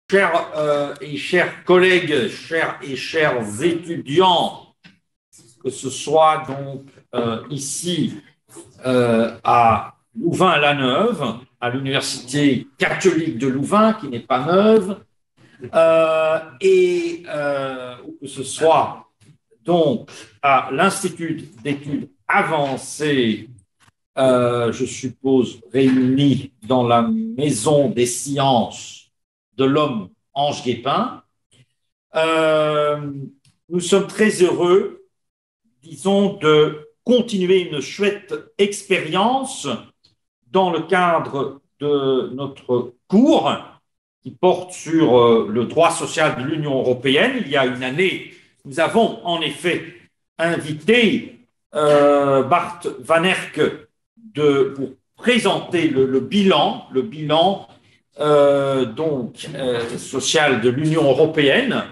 Chers et chers collègues, chers et chers étudiants, que ce soit donc ici à Louvain-la-Neuve, à l'Université catholique de Louvain, qui n'est pas neuve, ou que ce soit donc à l'Institut d'études avancées, je suppose, réuni dans la Maison des sciences de l'homme Ange Guépin. Nous sommes très heureux, disons, de continuer une chouette expérience dans le cadre de notre cours qui porte sur le droit social de l'Union européenne. Il y a une année, nous avons en effet invité Bart Van Herk pour présenter le bilan social de l'Union européenne,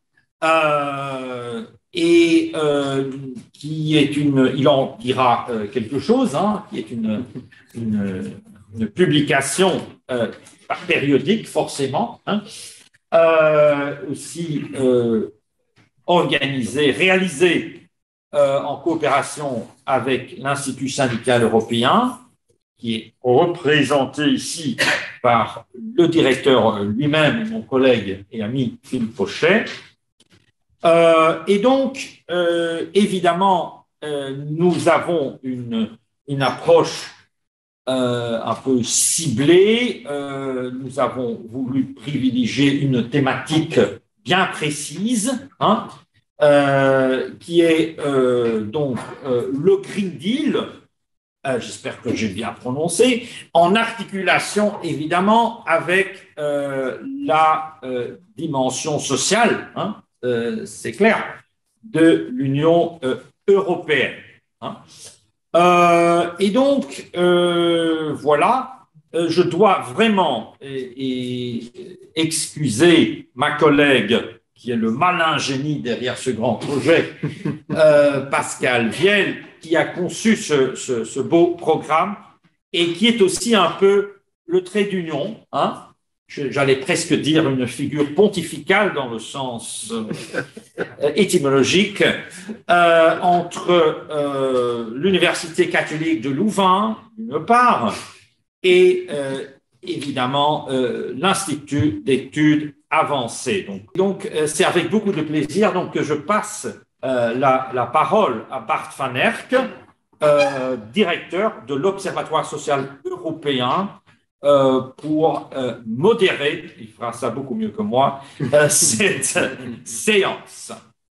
qui est il en dira quelque chose, qui est une publication périodique forcément, aussi organisée, réalisée en coopération avec l'Institut syndical européen, qui est représenté ici par le directeur lui-même, mon collègue et ami Philippe Pochet. Et donc, évidemment, nous avons une approche un peu ciblée. Nous avons voulu privilégier une thématique bien précise, qui est donc le Green Deal. J'espère que j'ai bien prononcé, en articulation évidemment avec la dimension sociale, c'est clair, de l'Union européenne. Et donc, voilà, je dois vraiment excuser ma collègue qui est le malin génie derrière ce grand projet, Pascal Viel, qui a conçu ce beau programme et qui est aussi un peu le trait d'union, j'allais presque dire une figure pontificale dans le sens étymologique, entre l'Université catholique de Louvain, d'une part, et évidemment l'Institut d'études avancées. Donc c'est avec beaucoup de plaisir que je passe la parole à Bart Van Herk, directeur de l'Observatoire social européen, pour modérer, il fera ça beaucoup mieux que moi, cette séance.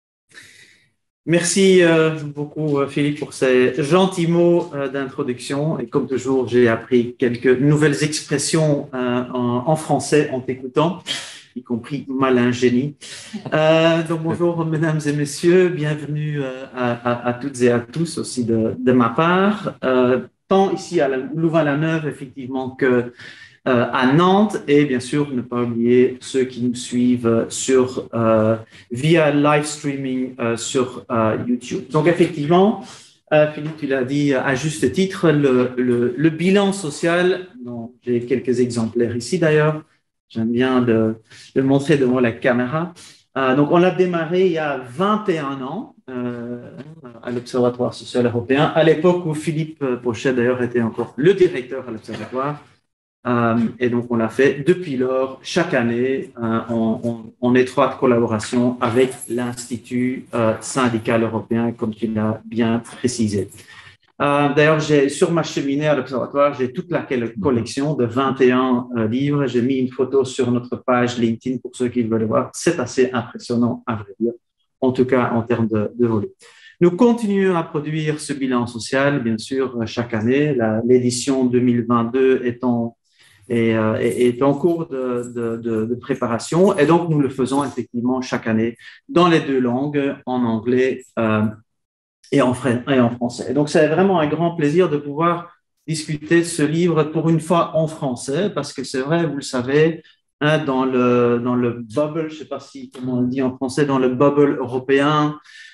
Merci beaucoup Philippe pour ces gentils mots d'introduction, et comme toujours j'ai appris quelques nouvelles expressions en français en t'écoutant, y compris malin génie. Donc bonjour mesdames et messieurs, bienvenue à toutes et à tous aussi de ma part, tant ici à Louvain-la-Neuve effectivement que à Nantes, et bien sûr ne pas oublier ceux qui nous suivent via live streaming sur YouTube. Donc effectivement, Philippe, tu l'as dit à juste titre, le bilan social, dont j'ai quelques exemplaires ici d'ailleurs, j'aime bien de le montrer devant la caméra. Donc, on l'a démarré il y a 21 ans à l'Observatoire social européen, à l'époque où Philippe Pochet, d'ailleurs, était encore le directeur à l'Observatoire. Et donc, on l'a fait depuis lors, chaque année, en étroite collaboration avec l'Institut syndical européen, comme tu l'as bien précisé. D'ailleurs, sur ma cheminée à l'Observatoire, j'ai toute la collection de 21 livres. J'ai mis une photo sur notre page LinkedIn pour ceux qui veulent voir. C'est assez impressionnant, à vrai dire, en tout cas en termes de volume. Nous continuons à produire ce bilan social, bien sûr, chaque année. L'édition 2022 est en cours de préparation, et donc nous le faisons effectivement chaque année dans les deux langues, en anglais et en français. Et donc, c'est vraiment un grand plaisir de pouvoir discuter ce livre pour une fois en français, parce que c'est vrai, vous le savez, dans le bubble, je ne sais pas comment on le dit en français, dans le bubble européen,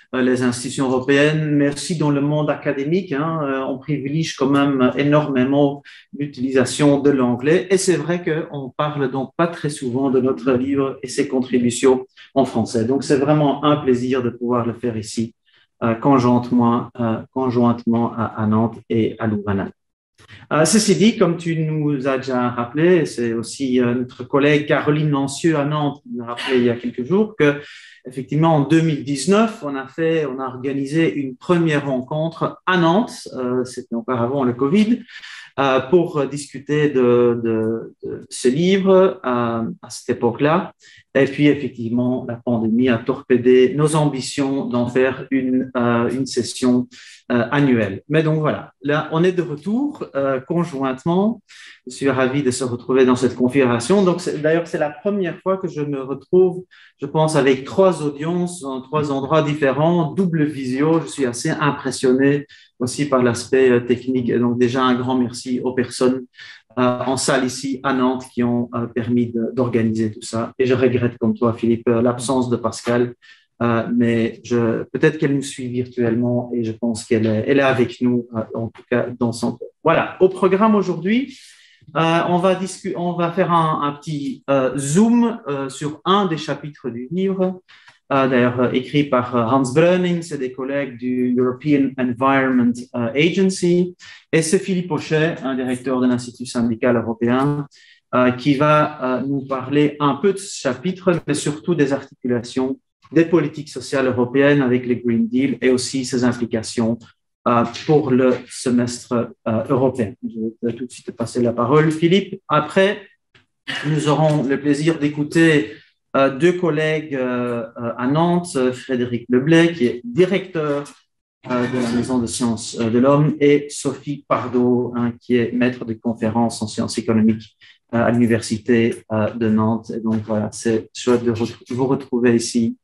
les institutions européennes, mais aussi dans le monde académique. On privilégie quand même énormément l'utilisation de l'anglais. Et c'est vrai qu'on parle donc pas très souvent de notre livre et ses contributions en français. Donc, c'est vraiment un plaisir de pouvoir le faire ici, conjointement à Nantes et à Louvain. Ceci dit, comme tu nous as déjà rappelé, c'est aussi notre collègue Caroline Lancieux à Nantes qui nous a rappelé il y a quelques jours que, effectivement, en 2019, on a organisé une première rencontre à Nantes, c'était encore avant le Covid, pour discuter de ce livre à cette époque-là. Et puis, effectivement, la pandémie a torpédé nos ambitions d'en faire une session annuelle. Mais donc, voilà, là, on est de retour conjointement. Je suis ravi de se retrouver dans cette configuration. Donc, d'ailleurs, c'est la première fois que je me retrouve, je pense, avec 3 audiences dans 3 endroits différents, double visio. Je suis assez impressionné aussi par l'aspect technique. Et donc, déjà, un grand merci aux personnes en salle ici à Nantes qui ont permis d'organiser tout ça. Et je regrette, comme toi, Philippe, l'absence de Pascal, mais peut-être qu'elle nous suit virtuellement et je pense qu'elle est avec nous, en tout cas dans son corps. Voilà, au programme aujourd'hui, on va faire un petit zoom sur un des chapitres du livre, d'ailleurs écrit par Hans Breuning, c'est des collègues du European Environment Agency, et c'est Philippe Hochet, un directeur de l'Institut syndical européen, qui va nous parler un peu de ce chapitre, mais surtout des articulations des politiques sociales européennes avec les Green Deal et aussi ses implications pour le semestre européen. Je vais tout de suite te passer la parole, Philippe. Après, nous aurons le plaisir d'écouter 2 collègues à Nantes, Frédéric Leblay, qui est directeur de la Maison de sciences de l'homme, et Sophie Pardo, qui est maître de conférences en sciences économiques à l'Université de Nantes. Et donc, voilà, c'est chouette de vous retrouver ici,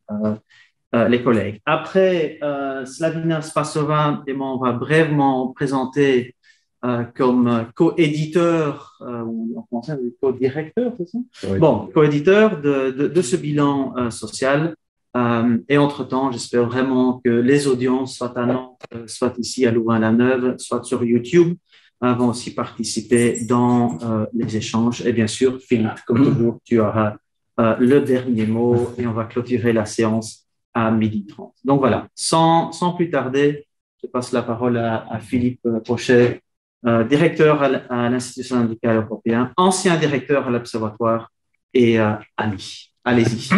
les collègues. Après, Slavina Spasova et moi, on va brièvement présenter comme co-éditeur, ou en français, co-directeur, c'est ça? Oui. Bon, co-éditeur de ce bilan social. Et entre-temps, j'espère vraiment que les audiences, soit à Nantes, soit ici à Louvain-la-Neuve, soit sur YouTube, vont aussi participer dans les échanges. Et bien sûr, Philippe, comme toujours, tu auras le dernier mot et on va clôturer la séance à 12h30. Donc voilà, sans plus tarder, je passe la parole à Philippe Hochet, directeur à l'Institut syndical européen, ancien directeur à l'Observatoire et ami. Allez-y.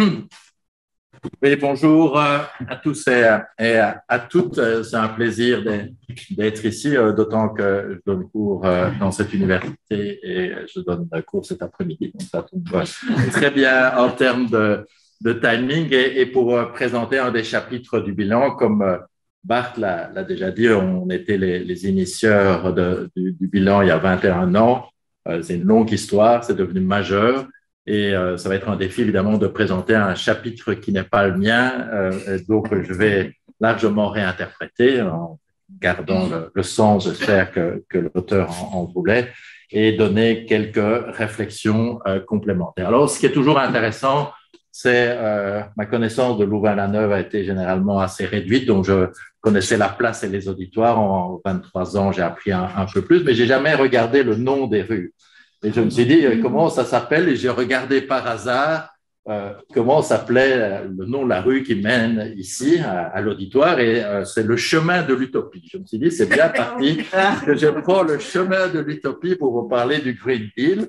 Oui, bonjour à tous et à toutes. C'est un plaisir d'être ici, d'autant que je donne cours dans cette université et je donne cours cet après-midi. Donc, ça tombe très bien en termes de timing et pour présenter un des chapitres du bilan, comme Bart l'a déjà dit, on était les initieurs du bilan il y a 21 ans. C'est une longue histoire, c'est devenu majeur. Et ça va être un défi, évidemment, de présenter un chapitre qui n'est pas le mien. Donc, je vais largement réinterpréter en gardant le sens, j'espère, que l'auteur en voulait, et donner quelques réflexions complémentaires. Alors, ce qui est toujours intéressant, c'est ma connaissance de Louvain-la-Neuve a été généralement assez réduite, donc je connaissais la place et les auditoires. En 23 ans, j'ai appris un peu plus, mais j'ai jamais regardé le nom des rues. Et je me suis dit, comment ça s'appelle? Et j'ai regardé par hasard comment s'appelait le nom de la rue qui mène ici à l'auditoire. Et c'est le chemin de l'utopie. Je me suis dit, c'est bien parti que je prends le chemin de l'utopie pour vous parler du Green Deal.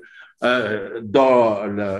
Dans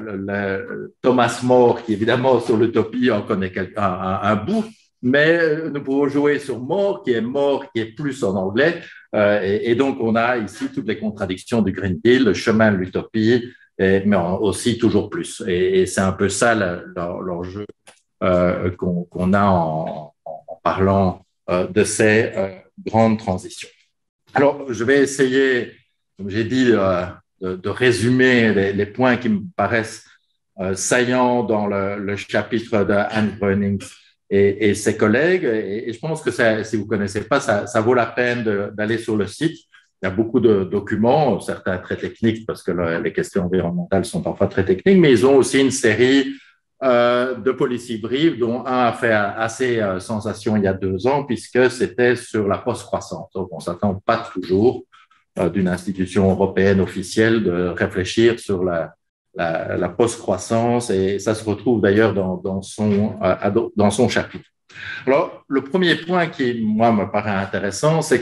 Thomas More, qui évidemment sur l'utopie en connaît un bout, mais nous pouvons jouer sur More, qui est plus en anglais. Et donc, on a ici toutes les contradictions du Green Deal, le chemin de l'utopie, mais aussi toujours plus. Et c'est un peu ça l'enjeu qu'on a en parlant de ces grandes transitions. Alors, je vais essayer, comme j'ai dit, de résumer les points qui me paraissent saillants dans le chapitre de Hans Breuning et ses collègues. Et je pense que si vous ne connaissez pas, ça vaut la peine d'aller sur le site. Il y a beaucoup de documents, certains très techniques, parce que les questions environnementales sont parfois très techniques, mais ils ont aussi une série de policy brief, dont un a fait assez sensation il y a 2 ans, puisque c'était sur la post-croissance. Donc, on ne s'attend pas toujours d'une institution européenne officielle de réfléchir sur la post-croissance, et ça se retrouve d'ailleurs dans son chapitre. Alors, le premier point qui, moi, me paraît intéressant, c'est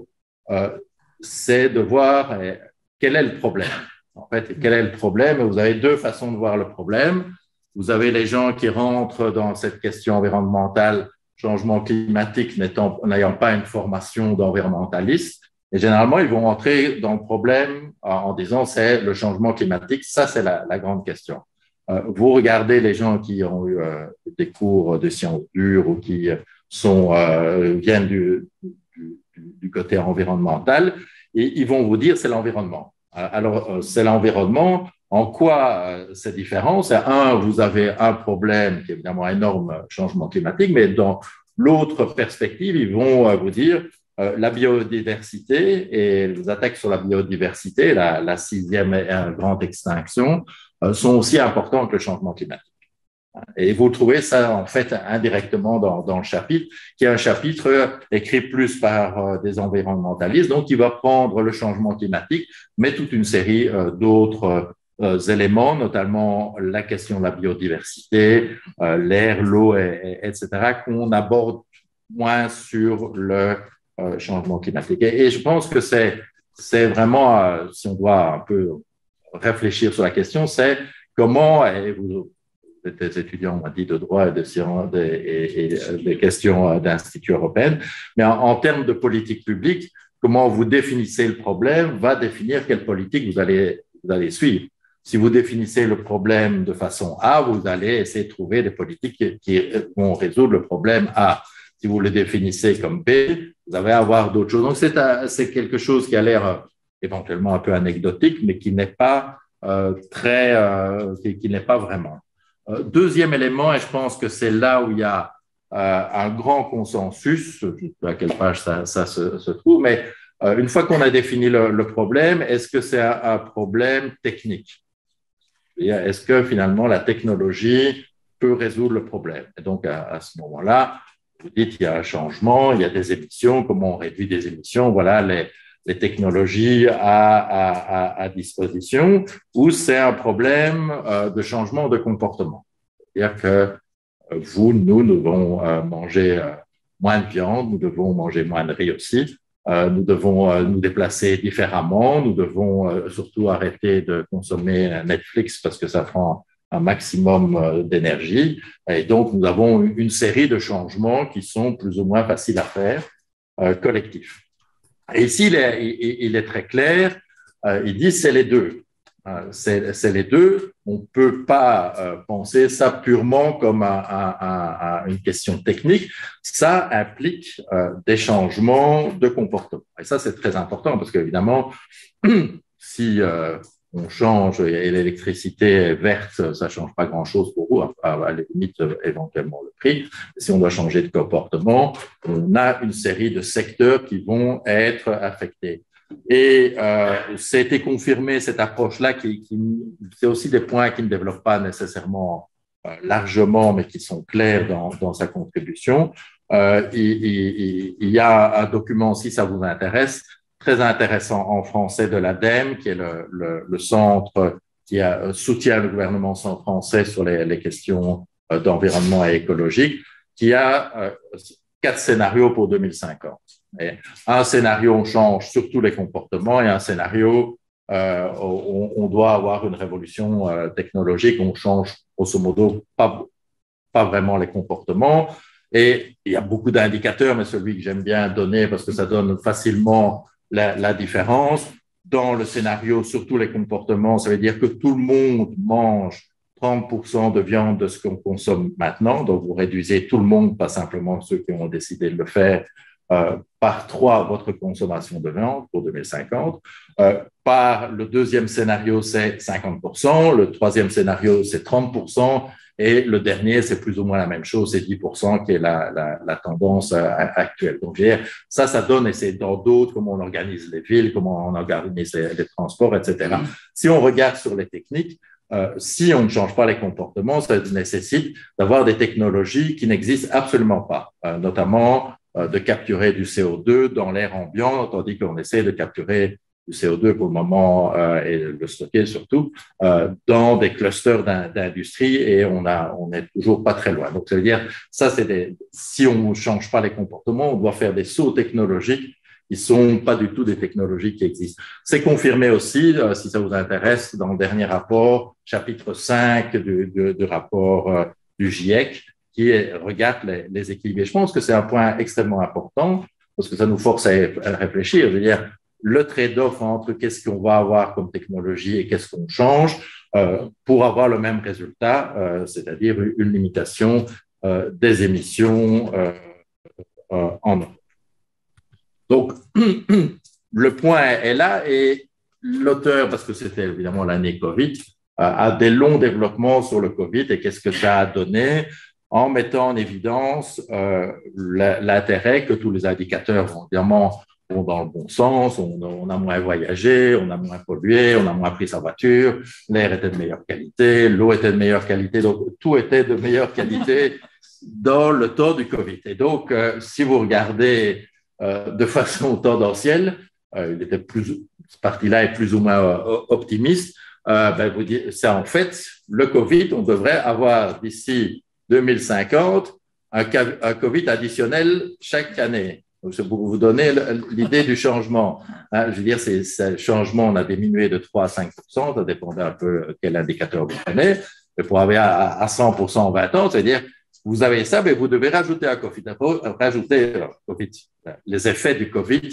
c'est de voir quel est le problème. En fait, quel est le problème? Vous avez 2 façons de voir le problème. Vous avez les gens qui rentrent dans cette question environnementale, changement climatique, n'ayant pas une formation d'environnementaliste. Et généralement, ils vont entrer dans le problème en disant c'est le changement climatique, ça c'est la grande question. Vous regardez les gens qui ont eu des cours de sciences dures ou qui viennent du côté environnemental, et ils vont vous dire c'est l'environnement. Alors, c'est l'environnement. En quoi c'est différent? C'est vous avez un problème qui est évidemment énorme, changement climatique, mais dans l'autre perspective, ils vont vous dire la biodiversité et les attaques sur la biodiversité, la 6e grande extinction, sont aussi importants que le changement climatique. Et vous trouvez ça, en fait, indirectement dans le chapitre, qui est un chapitre écrit plus par des environnementalistes, donc qui va prendre le changement climatique, mais toute une série d'autres éléments, notamment la question de la biodiversité, l'air, l'eau, etc., qu'on aborde moins sur le changement climatique. Et je pense que c'est vraiment, si on doit un peu réfléchir sur la question, c'est comment, et vous êtes des étudiants, on m'a dit, de droit et de sciences et des questions d'Institut européen, mais en termes de politique publique, comment vous définissez le problème va définir quelle politique vous allez suivre. Si vous définissez le problème de façon A, vous allez essayer de trouver des politiques qui vont résoudre le problème A. Si vous le définissez comme B, vous allez avoir d'autres choses. Donc, c'est quelque chose qui a l'air éventuellement un peu anecdotique, mais qui n'est pas qui n'est pas vraiment. Deuxième élément, et je pense que c'est là où il y a un grand consensus, je ne sais pas à quelle page ça se trouve, mais une fois qu'on a défini le problème, est-ce que c'est un problème technique? Est-ce que finalement la technologie peut résoudre le problème? Et donc à ce moment-là, vous dites il y a un changement, il y a des émissions, comment on réduit des émissions, voilà les technologies à disposition, ou c'est un problème de changement de comportement. C'est-à-dire que nous devons manger moins de viande, nous devons manger moins de riz aussi, nous devons nous déplacer différemment, nous devons surtout arrêter de consommer Netflix parce que ça prend un maximum d'énergie. Et donc, nous avons une série de changements qui sont plus ou moins faciles à faire, collectifs. Et ici, il est très clair, il dit c'est les deux. C'est les deux. On ne peut pas penser ça purement comme une question technique. Ça implique des changements de comportement. Et ça, c'est très important parce qu'évidemment, si on change et l'électricité est verte, ça ne change pas grand-chose pour vous, à la limite éventuellement le prix. Si on doit changer de comportement, on a une série de secteurs qui vont être affectés. Et c'était confirmé, cette approche-là, c'est aussi des points qui ne développent pas nécessairement largement, mais qui sont clairs dans sa contribution. Il y a un document, si ça vous intéresse, très intéressant en français de l'ADEME, qui est le centre qui soutient le gouvernement français sur les questions d'environnement et écologique, qui a 4 scénarios pour 2050. Et un scénario, on change surtout les comportements, et un scénario, on doit avoir une révolution technologique, on change grosso modo pas vraiment les comportements. Et il y a beaucoup d'indicateurs, mais celui que j'aime bien donner parce que ça donne facilement la différence. Dans le scénario, surtout les comportements, ça veut dire que tout le monde mange 30% de viande de ce qu'on consomme maintenant. Donc, vous réduisez tout le monde, pas simplement ceux qui ont décidé de le faire, par 3 votre consommation de viande pour 2050. Par le deuxième scénario, c'est 50%. Le troisième scénario, c'est 30%. Et le dernier, c'est plus ou moins la même chose, c'est 10% qui est la tendance actuelle. Donc, ça donne, et c'est dans d'autres, comment on organise les villes, comment on organise les transports, etc. Si on regarde sur les techniques, si on ne change pas les comportements, ça nécessite d'avoir des technologies qui n'existent absolument pas, notamment de capturer du CO2 dans l'air ambiant, tandis qu'on essaie de capturer du CO2 pour le moment et le stocker surtout dans des clusters d'industrie et on n'est toujours pas très loin. Donc, ça veut dire, si on ne change pas les comportements, on doit faire des sauts technologiques qui ne sont pas du tout des technologies qui existent. C'est confirmé aussi, si ça vous intéresse, dans le dernier rapport, chapitre 5 du rapport du GIEC, qui regarde les équilibres. Et je pense que c'est un point extrêmement important parce que ça nous force à réfléchir. Je veux dire, le trade-off entre qu'est-ce qu'on va avoir comme technologie et qu'est-ce qu'on change pour avoir le même résultat, c'est-à-dire une limitation des émissions en Europe. Donc, le point est là et l'auteur, parce que c'était évidemment l'année Covid, a des longs développements sur le Covid et qu'est-ce que ça a donné en mettant en évidence l'intérêt que tous les indicateurs évidemment vont dans le bon sens, on a moins voyagé, on a moins pollué, on a moins pris sa voiture, l'air était de meilleure qualité, l'eau était de meilleure qualité, donc tout était de meilleure qualité dans le temps du Covid. Et donc, si vous regardez de façon tendancielle, cette partie-là est plus ou moins optimiste, vous dites, c'est en fait le Covid, on devrait avoir d'ici 2050 un Covid additionnel chaque année. Donc, c'est pour vous donner l'idée du changement. Je veux dire, ce changement, on a diminué de 3 à 5%, ça dépendait un peu quel indicateur vous prenez, mais pour arriver à 100% en 20 ans, c'est-à-dire, vous avez ça, mais vous devez rajouter un Covid. Rajouter les effets du Covid,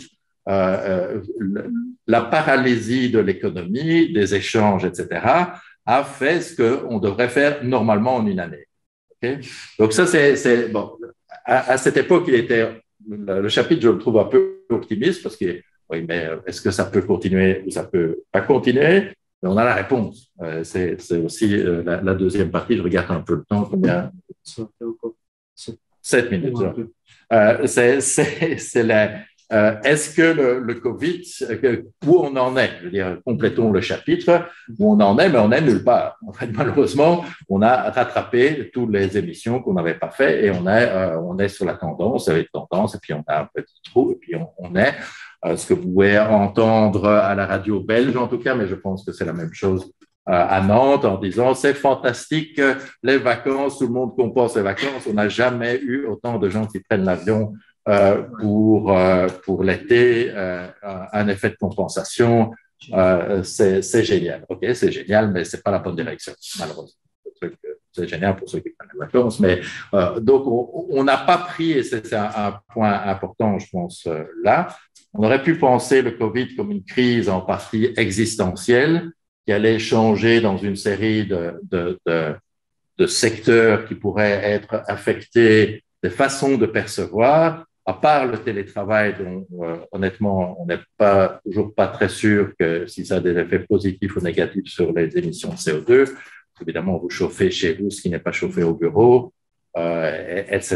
la paralysie de l'économie, des échanges, etc., a fait ce qu'on devrait faire normalement en une année. Okay? Donc ça, c'est bon. À cette époque, le chapitre, je le trouve un peu optimiste parce que, oui, mais est-ce que ça peut continuer ou ça peut pas continuer? Mais on a la réponse. C'est aussi la deuxième partie. Je regarde un peu le temps. Combien? 7 minutes. Est-ce que le Covid, où on en est? Je veux dire, complétons le chapitre. Où on en est, mais on n'est nulle part. En fait, malheureusement, on a rattrapé toutes les émissions qu'on n'avait pas fait et on est sur la tendance, avec tendance, et puis on a un petit trou, et puis on est ce que vous pouvez entendre à la radio belge en tout cas, mais je pense que c'est la même chose à Nantes en disant c'est fantastique les vacances, tout le monde compense les vacances, on n'a jamais eu autant de gens qui prennent l'avion pour l'été, un effet de compensation, c'est génial. Ok, c'est génial, mais c'est pas la bonne direction, malheureusement. C'est génial pour ceux qui prennent les vacances, mais donc on n'a pas pris, et c'est un point important, je pense, là. On aurait pu penser le Covid comme une crise en partie existentielle qui allait changer dans une série de secteurs qui pourraient être affectés, des façons de percevoir, à part le télétravail dont honnêtement on n'est toujours pas très sûr que si ça a des effets positifs ou négatifs sur les émissions de CO2. Évidemment, vous chauffez chez vous ce qui n'est pas chauffé au bureau, etc.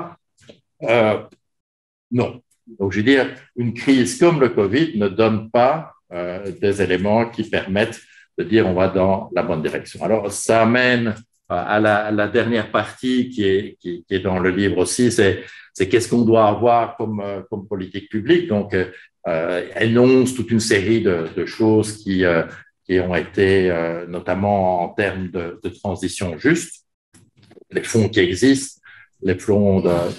Non. Donc, je veux dire, une crise comme le Covid ne donne pas des éléments qui permettent de dire on va dans la bonne direction. Alors, ça amène à la dernière partie qui est dans le livre aussi, c'est qu'est-ce qu'on doit avoir comme politique publique. Donc, énonce toute une série de choses qui ont été, notamment en termes de transition juste, les fonds qui existent, les fonds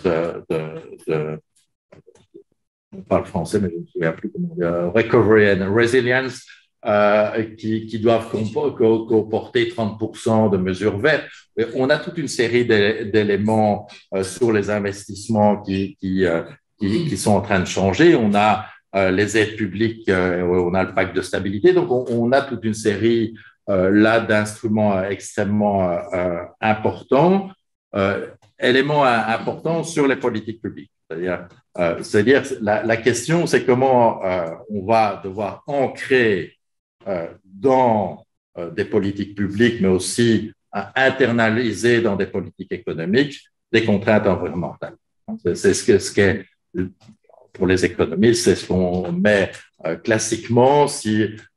on parle français, mais je ne me souviens plus comment dire, Recovery and Resilience, qui doivent comporter 30% de mesures vertes. On a toute une série d'éléments sur les investissements qui sont en train de changer. On a les aides publiques, on a le pacte de stabilité. Donc, on a toute une série là d'instruments extrêmement importants, éléments importants sur les politiques publiques. C'est-à-dire la question, c'est comment on va devoir ancrer dans des politiques publiques, mais aussi internaliser dans des politiques économiques des contraintes environnementales. C'est ce qu'est pour les économistes, c'est ce qu'on met classiquement si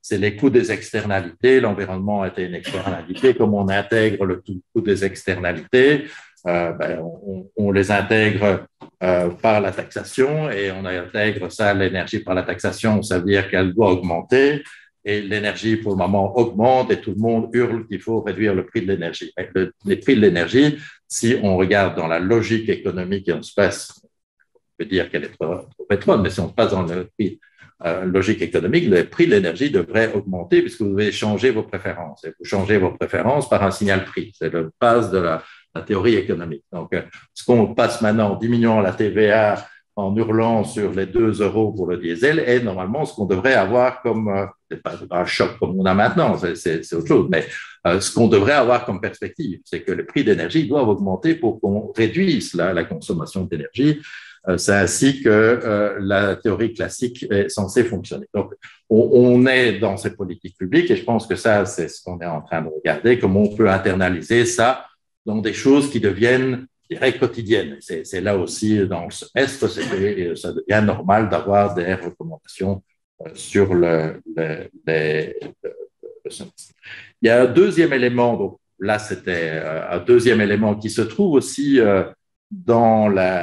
c'est les coûts des externalités. L'environnement était une externalité. Comme on intègre le coût des externalités, on les intègre par la taxation et on intègre ça, l'énergie par la taxation, ça veut dire qu'elle doit augmenter et l'énergie pour le moment augmente et tout le monde hurle qu'il faut réduire le prix de l'énergie. Les prix de l'énergie, si on regarde dans la logique économique et on se passe, on peut dire qu'elle est trop pétrole, mais si on passe dans le prix logique économique, le prix de l'énergie devrait augmenter puisque vous devez changer vos préférences. Et vous changez vos préférences par un signal prix. C'est la base de la théorie économique. Donc, ce qu'on passe maintenant en diminuant la TVA, en hurlant sur les 2 € pour le diesel, est normalement ce qu'on devrait avoir comme, c'est pas un choc comme on a maintenant, c'est autre chose, mais ce qu'on devrait avoir comme perspective, c'est que les prix d'énergie doivent augmenter pour qu'on réduise la consommation d'énergie. C'est ainsi que la théorie classique est censée fonctionner. Donc, on est dans ces politiques publiques et je pense que ça, c'est ce qu'on est en train de regarder, comment on peut internaliser ça dans des choses qui deviennent, je dirais, quotidiennes. C'est là aussi, dans le semestre, ça devient normal d'avoir des recommandations sur le semestre. Il y a un deuxième élément, donc là, c'était un deuxième élément qui se trouve aussi dans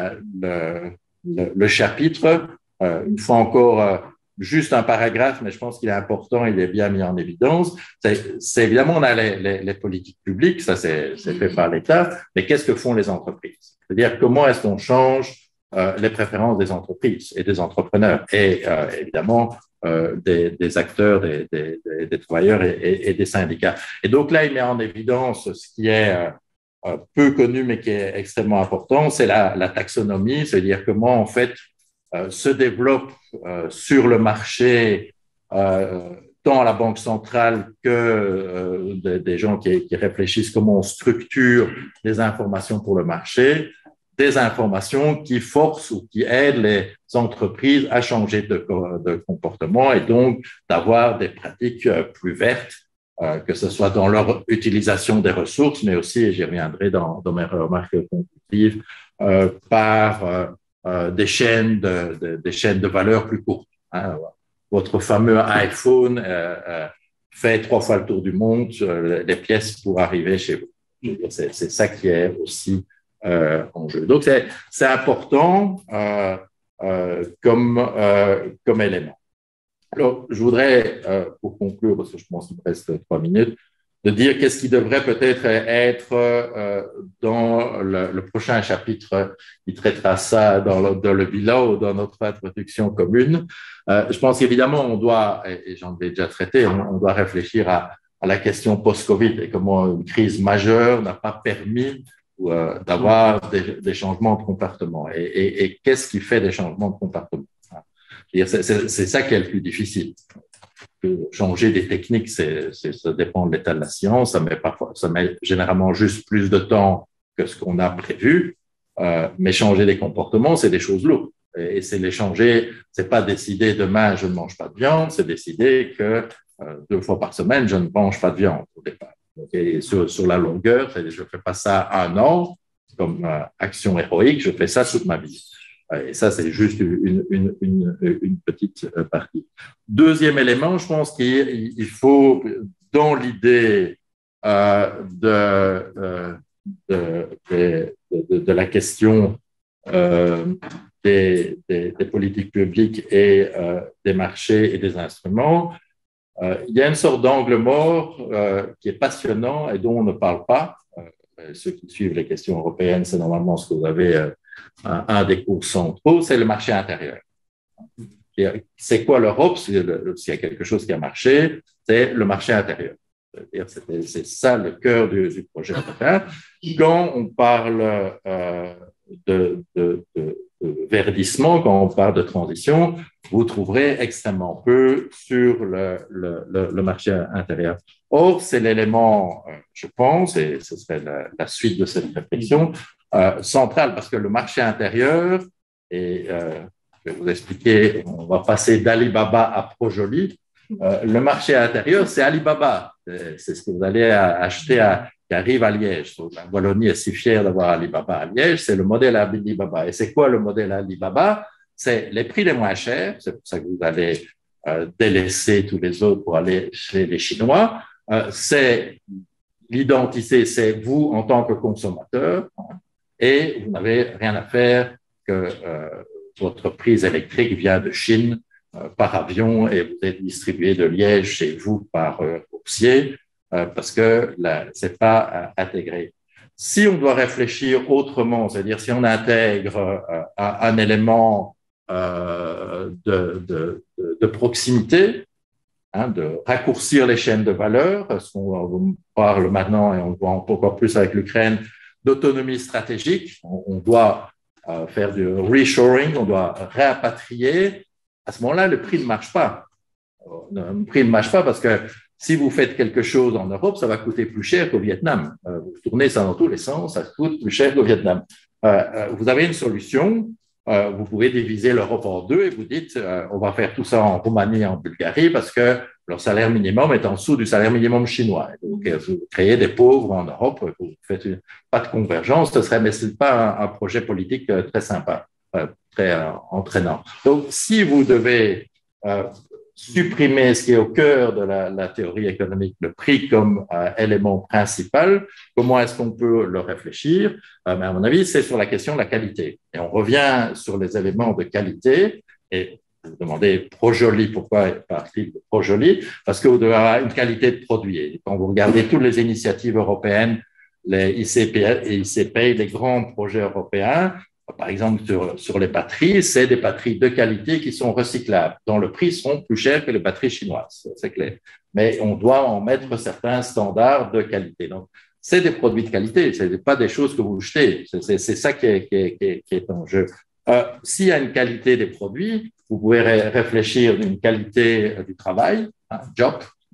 le chapitre, une fois encore, juste un paragraphe, mais je pense qu'il est important, il est bien mis en évidence. C'est évidemment, on a les politiques publiques, ça c'est fait par l'État, mais qu'est-ce que font les entreprises? C'est-à-dire, comment est-ce qu'on change les préférences des entreprises et des entrepreneurs et évidemment des acteurs, des travailleurs et des syndicats. Et donc là, il met en évidence ce qui est peu connu, mais qui est extrêmement important, c'est la taxonomie, c'est-à-dire comment, en fait, se développe sur le marché tant à la Banque centrale que des gens qui réfléchissent comment on structure les informations pour le marché, des informations qui forcent ou qui aident les entreprises à changer de comportement et donc d'avoir des pratiques plus vertes, que ce soit dans leur utilisation des ressources, mais aussi, et j'y reviendrai dans mes remarques conclusives, par des chaînes de valeur plus courtes. Hein. Votre fameux iPhone fait 3 fois le tour du monde, les pièces pour arriver chez vous. C'est ça qui est aussi en jeu. Donc, c'est important comme élément. Alors, je voudrais, pour conclure, parce que je pense qu'il me reste 3 minutes, de dire qu'est-ce qui devrait peut-être être dans le prochain chapitre qui traitera ça dans le bilan ou dans notre introduction commune. Je pense qu'évidemment, on doit, et j'en ai déjà traité, on doit réfléchir à la question post-Covid et comment une crise majeure n'a pas permis d'avoir des changements de comportement. Et qu'est-ce qui fait des changements de comportement? C'est ça qui est le plus difficile. Changer des techniques, ça dépend de l'état de la science, ça met généralement juste plus de temps que ce qu'on a prévu, mais changer des comportements, c'est des choses lourdes. Et c'est les changer, c'est pas décider demain je ne mange pas de viande, c'est décider que 2 fois par semaine je ne mange pas de viande au départ. Et sur la longueur, je fais pas ça 1 an comme action héroïque, je fais ça toute ma vie. Et ça, c'est juste une petite partie. Deuxième élément, je pense qu'il faut, dans l'idée de la question des politiques publiques et des marchés et des instruments, il y a une sorte d'angle mort qui est passionnant et dont on ne parle pas. Ceux qui suivent les questions européennes, c'est normalement ce que vous avez un des cours centraux, c'est le marché intérieur. C'est quoi l'Europe? S'il y a quelque chose qui a marché, c'est le marché intérieur. C'est ça le cœur du projet européen. Quand on parle de verdissement, quand on parle de transition, vous trouverez extrêmement peu sur le marché intérieur. Or, c'est l'élément, je pense, et ce serait la suite de cette réflexion, central, parce que le marché intérieur, et je vais vous expliquer, on va passer d'Alibaba à Projoli. Le marché intérieur, c'est Alibaba. C'est ce que vous allez acheter qui arrive à Liège. Donc, la Wallonie est si fière d'avoir Alibaba à Liège, c'est le modèle Alibaba. Et c'est quoi le modèle Alibaba? C'est les prix les moins chers, c'est pour ça que vous allez délaisser tous les autres pour aller chez les Chinois. C'est l'identité, c'est vous en tant que consommateur, et vous n'avez rien à faire que votre prise électrique vient de Chine par avion et vous êtes distribué de Liège chez vous par coursier parce que c'est pas intégré. Si on doit réfléchir autrement, c'est-à-dire si on intègre un élément de proximité, de raccourcir les chaînes de valeur, parce qu'on parle maintenant, et on le voit encore plus avec l'Ukraine, d'autonomie stratégique. On doit faire du reshoring, on doit réimpatrier. À ce moment-là, le prix ne marche pas. Le prix ne marche pas parce que si vous faites quelque chose en Europe, ça va coûter plus cher qu'au Vietnam. Vous tournez ça dans tous les sens, ça coûte plus cher qu'au Vietnam. Vous avez une solution. Vous pouvez diviser l'Europe en deux et vous dites on va faire tout ça en Roumanie et en Bulgarie parce que leur salaire minimum est en dessous du salaire minimum chinois. Donc, vous créez des pauvres en Europe, vous faites pas de convergence, mais ce n'est pas un projet politique très sympa, très entraînant. Donc, si vous devez supprimer ce qui est au cœur de la théorie économique, le prix comme élément principal, comment est-ce qu'on peut le réfléchir? Mais à mon avis, c'est sur la question de la qualité. Et on revient sur les éléments de qualité. Et vous demandez Projoli, pourquoi partie de Projoli? Parce que vous devez avoir une qualité de produit. Et quand vous regardez toutes les initiatives européennes, les ICP, les grands projets européens, par exemple, sur les batteries, c'est des batteries de qualité qui sont recyclables, dont le prix seront plus chers que les batteries chinoises, c'est clair. Mais on doit en mettre certains standards de qualité. Donc, c'est des produits de qualité, ce n'est pas des choses que vous jetez. C'est ça qui est en jeu. S'il y a une qualité des produits, vous pouvez réfléchir d'une qualité du travail, job,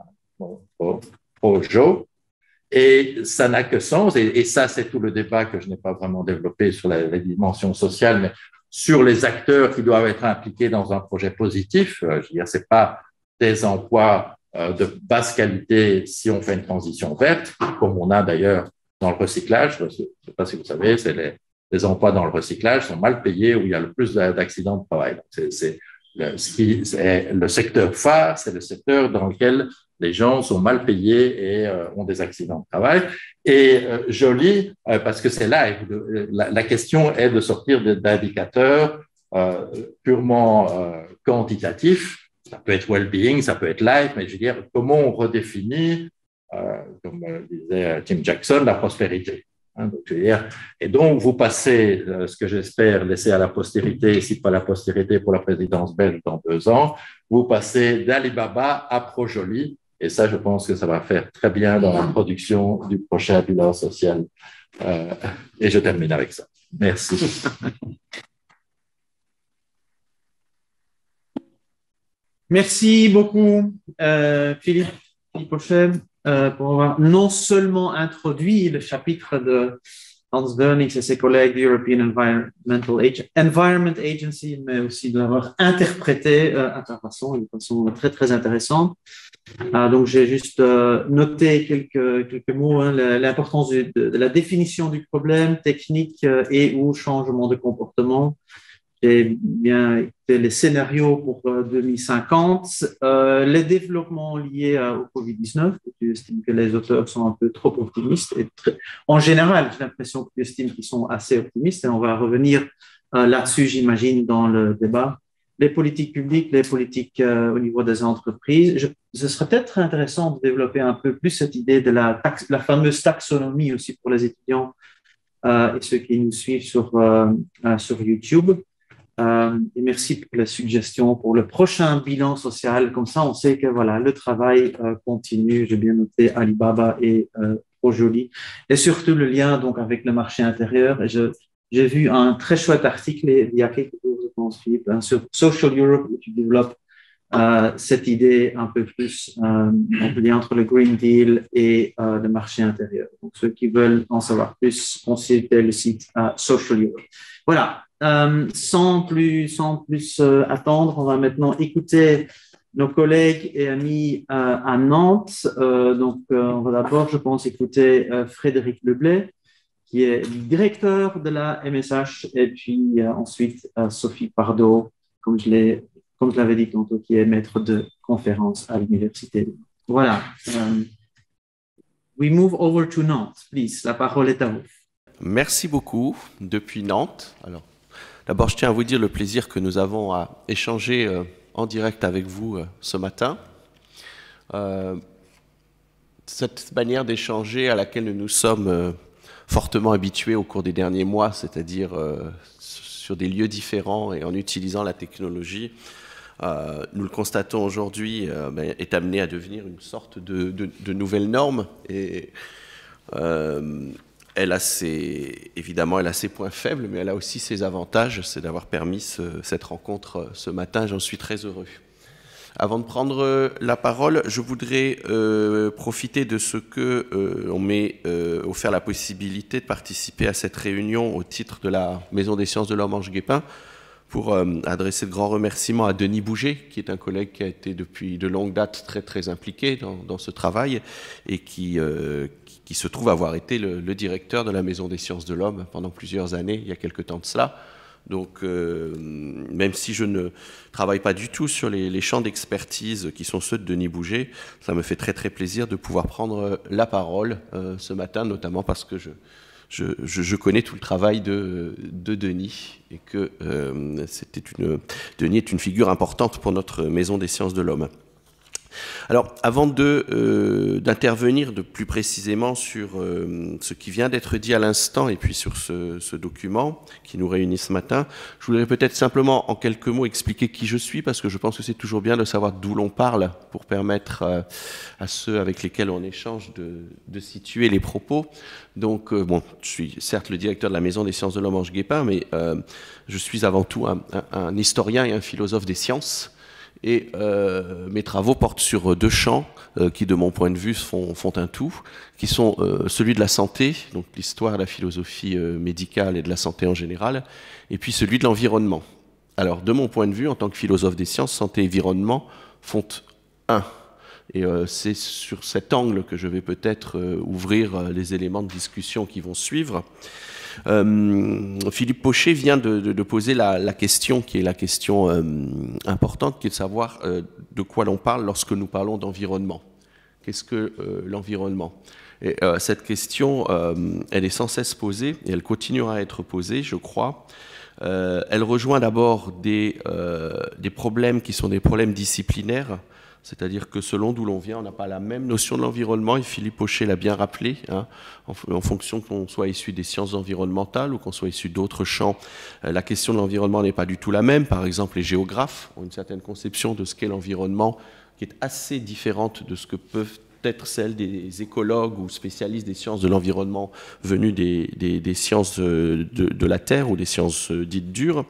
projo. Et ça n'a que sens, et ça, c'est tout le débat que je n'ai pas vraiment développé sur la dimension sociale, mais sur les acteurs qui doivent être impliqués dans un projet positif. Je veux dire, c'est pas des emplois de basse qualité si on fait une transition verte, comme on a d'ailleurs dans le recyclage. Je ne sais pas si vous savez, c'est les emplois dans le recyclage sont mal payés où il y a le plus d'accidents de travail. Le secteur phare, c'est le secteur dans lequel les gens sont mal payés et ont des accidents de travail. Et joli, parce que c'est là, la question est de sortir d'indicateurs purement quantitatifs. Ça peut être well-being, ça peut être life, mais je veux dire, comment on redéfinit, comme disait Tim Jackson, la prospérité. Donc, je veux dire, et donc, vous passez, ce que j'espère laisser à la postérité, si pas la postérité pour la présidence belge dans 2 ans, vous passez d'Alibaba à Projoli. Et ça, je pense que ça va faire très bien dans la production du prochain bilan social. Et je termine avec ça. Merci. Merci beaucoup, Philippe Pochet, pour avoir non seulement introduit le chapitre de Hans Dönitz et ses collègues du European Environment Agency, mais aussi de l'avoir interprété à ta façon, d'une façon très, très intéressante. Donc, j'ai juste noté quelques mots, l'importance de la définition du problème technique et ou changement de comportement. J'ai bien écouté les scénarios pour 2050, les développements liés au Covid-19. Tu estimes que les auteurs sont un peu trop optimistes. En général, j'ai l'impression que tu estimes qu'ils sont assez optimistes et on va revenir là-dessus, j'imagine, dans le débat. Les politiques publiques, les politiques au niveau des entreprises. Ce serait peut-être intéressant de développer un peu plus cette idée de la fameuse taxonomie aussi pour les étudiants et ceux qui nous suivent sur YouTube. Et merci pour les suggestions pour le prochain bilan social. Comme ça, on sait que voilà, le travail continue. J'ai bien noté Alibaba et Projoli. Et surtout le lien donc avec le marché intérieur. Et j'ai vu un très chouette article il y a quelques jours, je pense, Philippe, sur Social Europe, où tu développes cette idée un peu plus le lien entre le Green Deal et le marché intérieur. Donc, ceux qui veulent en savoir plus, consultez le site Social Europe. Voilà. Sans plus attendre, on va maintenant écouter nos collègues et amis à Nantes. On va d'abord, je pense, écouter Frédéric Leblay, qui est directeur de la MSH, et puis ensuite Sophie Pardo, comme comme je l'avais dit tantôt, qui est maître de conférence à l'université. Voilà. We move over to Nantes, please. La parole est à vous. Merci beaucoup depuis Nantes. Alors, d'abord, je tiens à vous dire le plaisir que nous avons à échanger en direct avec vous ce matin. Cette manière d'échanger à laquelle nous nous sommes fortement habitués au cours des derniers mois, c'est-à-dire sur des lieux différents et en utilisant la technologie, nous le constatons aujourd'hui, est amené à devenir une sorte de nouvelle norme. Et évidemment, elle a ses points faibles, mais elle a aussi ses avantages. C'est d'avoir permis cette rencontre ce matin. J'en suis très heureux. Avant de prendre la parole, je voudrais profiter de ce que on m'ait offert la possibilité de participer à cette réunion au titre de la Maison des sciences de l'homme Ange Guépin pour adresser de grands remerciements à Denis Bouget, qui est un collègue qui a été depuis de longue date très très impliqué dans ce travail et qui se trouve avoir été le directeur de la Maison des sciences de l'homme pendant plusieurs années, il y a quelque temps de cela. Donc, même si je ne travaille pas du tout sur les champs d'expertise qui sont ceux de Denis Bouget, ça me fait très très plaisir de pouvoir prendre la parole ce matin, notamment parce que je connais tout le travail de Denis et que Denis est une figure importante pour notre Maison des sciences de l'homme. Alors, avant d'intervenir de plus précisément sur ce qui vient d'être dit à l'instant et puis sur ce document qui nous réunit ce matin, je voudrais peut-être simplement en quelques mots expliquer qui je suis, parce que je pense que c'est toujours bien de savoir d'où l'on parle pour permettre à ceux avec lesquels on échange de situer les propos. Donc, je suis certes le directeur de la Maison des sciences de l'homme Ange Guépin, mais je suis avant tout un historien et un philosophe des sciences. Et mes travaux portent sur deux champs qui, de mon point de vue, font un tout, qui sont celui de la santé, donc l'histoire, la philosophie médicale et de la santé en général, et puis celui de l'environnement. Alors, de mon point de vue, en tant que philosophe des sciences, santé et environnement font un. Et c'est sur cet angle que je vais peut-être ouvrir les éléments de discussion qui vont suivre. Philippe Pochet vient de poser la question qui est la question importante, qui est de savoir de quoi l'on parle lorsque nous parlons d'environnement. Qu'est-ce que l'environnement ? Et cette question, elle est sans cesse posée et elle continuera à être posée, je crois. Elle rejoint d'abord des problèmes qui sont des problèmes disciplinaires. C'est-à-dire que selon d'où l'on vient, on n'a pas la même notion de l'environnement, et Philippe Pochet l'a bien rappelé, hein, en fonction qu'on soit issu des sciences environnementales ou qu'on soit issu d'autres champs, la question de l'environnement n'est pas du tout la même. Par exemple, les géographes ont une certaine conception de ce qu'est l'environnement qui est assez différente de ce que peuvent être celles des écologues ou spécialistes des sciences de l'environnement venus des sciences de la Terre ou des sciences dites dures.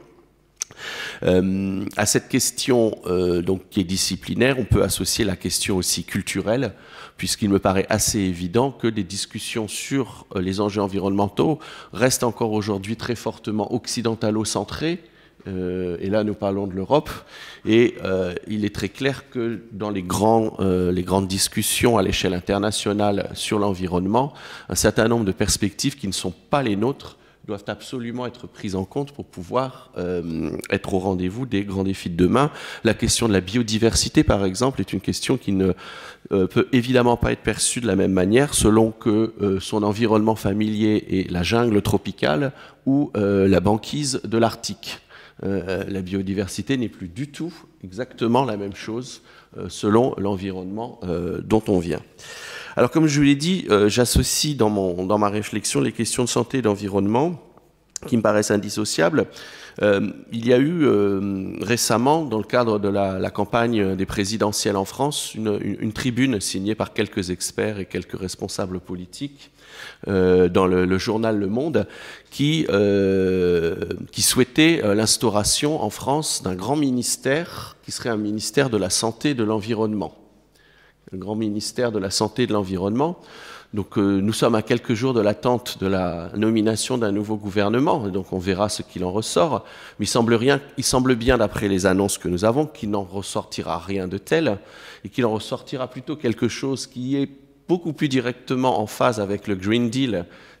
À cette question donc, qui est disciplinaire, on peut associer la question aussi culturelle, puisqu'il me paraît assez évident que des discussions sur les enjeux environnementaux restent encore aujourd'hui très fortement occidentalo-centrées. Et là, nous parlons de l'Europe. Et il est très clair que dans les grandes discussions à l'échelle internationale sur l'environnement, un certain nombre de perspectives qui ne sont pas les nôtres doivent absolument être prises en compte pour pouvoir être au rendez-vous des grands défis de demain. La question de la biodiversité, par exemple, est une question qui ne peut évidemment pas être perçue de la même manière selon que son environnement familier est la jungle tropicale ou la banquise de l'Arctique. La biodiversité n'est plus du tout exactement la même chose selon l'environnement dont on vient. Alors, comme je vous l'ai dit, j'associe dans ma réflexion les questions de santé et d'environnement qui me paraissent indissociables. Il y a eu récemment, dans le cadre de la campagne des présidentielles en France, une tribune signée par quelques experts et quelques responsables politiques dans le journal Le Monde qui souhaitait l'instauration en France d'un grand ministère qui serait un ministère de la santé et de l'environnement. Le grand ministère de la santé et de l'environnement. Donc nous sommes à quelques jours de l'attente de la nomination d'un nouveau gouvernement, et donc on verra ce qu'il en ressort. Mais il semble bien, d'après les annonces que nous avons, qu'il n'en ressortira rien de tel, et qu'il en ressortira plutôt quelque chose qui est beaucoup plus directement en phase avec le Green Deal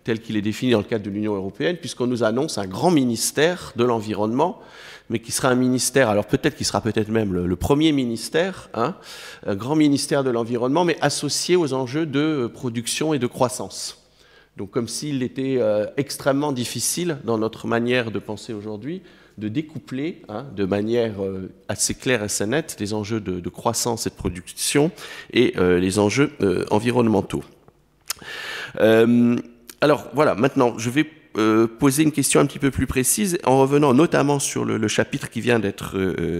tel qu'il est défini dans le cadre de l'Union européenne, puisqu'on nous annonce un grand ministère de l'environnement, mais qui sera un ministère, alors peut-être qu'il sera peut-être même le premier ministère, hein, un grand ministère de l'environnement, mais associé aux enjeux de production et de croissance. Donc comme s'il était extrêmement difficile dans notre manière de penser aujourd'hui, de découpler de manière assez claire et assez nette les enjeux de croissance et de production et les enjeux environnementaux. Alors voilà, maintenant je vais poser une question un petit peu plus précise en revenant notamment sur le chapitre qui vient d'être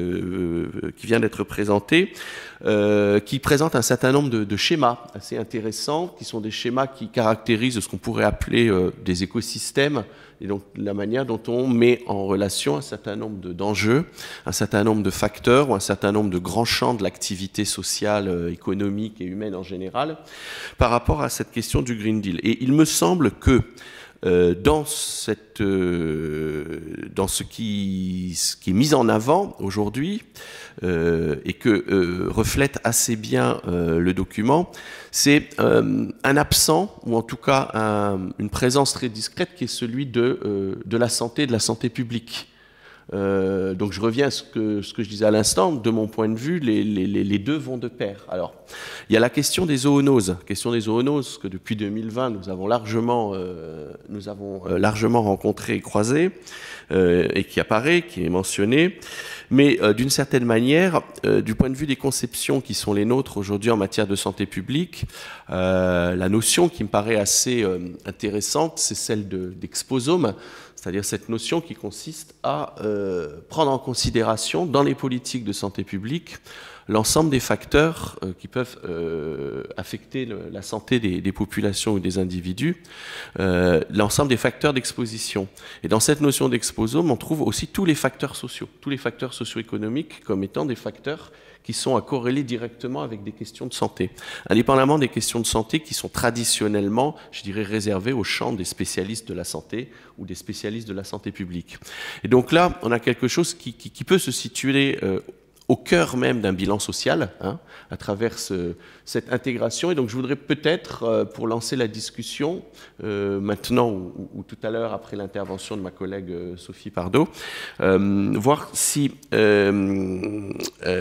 présenté, qui présente un certain nombre de schémas assez intéressants, qui sont des schémas qui caractérisent ce qu'on pourrait appeler des écosystèmes, et donc la manière dont on met en relation un certain nombre d'enjeux, un certain nombre de facteurs ou un certain nombre de grands champs de l'activité sociale, économique et humaine en général, par rapport à cette question du Green Deal. Et il me semble que dans ce qui est mis en avant aujourd'hui et que reflète assez bien le document, c'est un absent, ou en tout cas une présence très discrète qui est celui de la santé, de la santé publique. Donc je reviens à ce que je disais à l'instant, de mon point de vue, les deux vont de pair. Alors, il y a la question des zoonoses, que depuis 2020 nous avons largement rencontré et croisé, et qui apparaît, qui est mentionné, mais d'une certaine manière, du point de vue des conceptions qui sont les nôtres aujourd'hui en matière de santé publique, la notion qui me paraît assez intéressante, c'est celle d'exposome, c'est-à-dire cette notion qui consiste à prendre en considération dans les politiques de santé publique l'ensemble des facteurs qui peuvent affecter la santé des populations ou des individus, l'ensemble des facteurs d'exposition. Et dans cette notion d'exposome, on trouve aussi tous les facteurs sociaux, tous les facteurs socio-économiques comme étant des facteurs qui sont à corréler directement avec des questions de santé, indépendamment des questions de santé qui sont traditionnellement, je dirais, réservées au champ des spécialistes de la santé ou des spécialistes de la santé publique. Et donc là, on a quelque chose qui peut se situer au cœur même d'un bilan social, à travers cette intégration. Et donc je voudrais peut-être, pour lancer la discussion, maintenant ou tout à l'heure après l'intervention de ma collègue Sophie Pardo, voir si il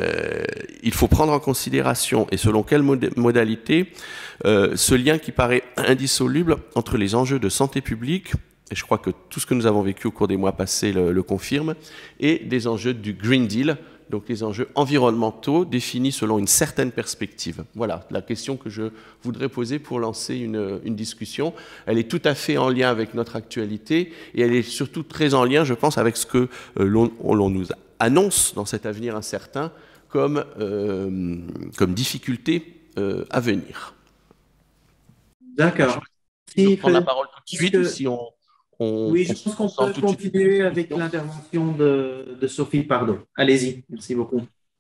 faut prendre en considération, et selon quelle modalité, ce lien qui paraît indissoluble entre les enjeux de santé publique, et je crois que tout ce que nous avons vécu au cours des mois passés le confirme, et des enjeux du Green Deal, donc les enjeux environnementaux définis selon une certaine perspective. Voilà la question que je voudrais poser pour lancer une discussion. Elle est tout à fait en lien avec notre actualité et elle est surtout très en lien, je pense, avec ce que l'on nous annonce dans cet avenir incertain comme difficulté à venir. D'accord. Je vais prendre la parole tout de suite, si on... Oui, je pense qu'on peut continuer avec l'intervention de Sophie Pardo. Allez-y, merci beaucoup.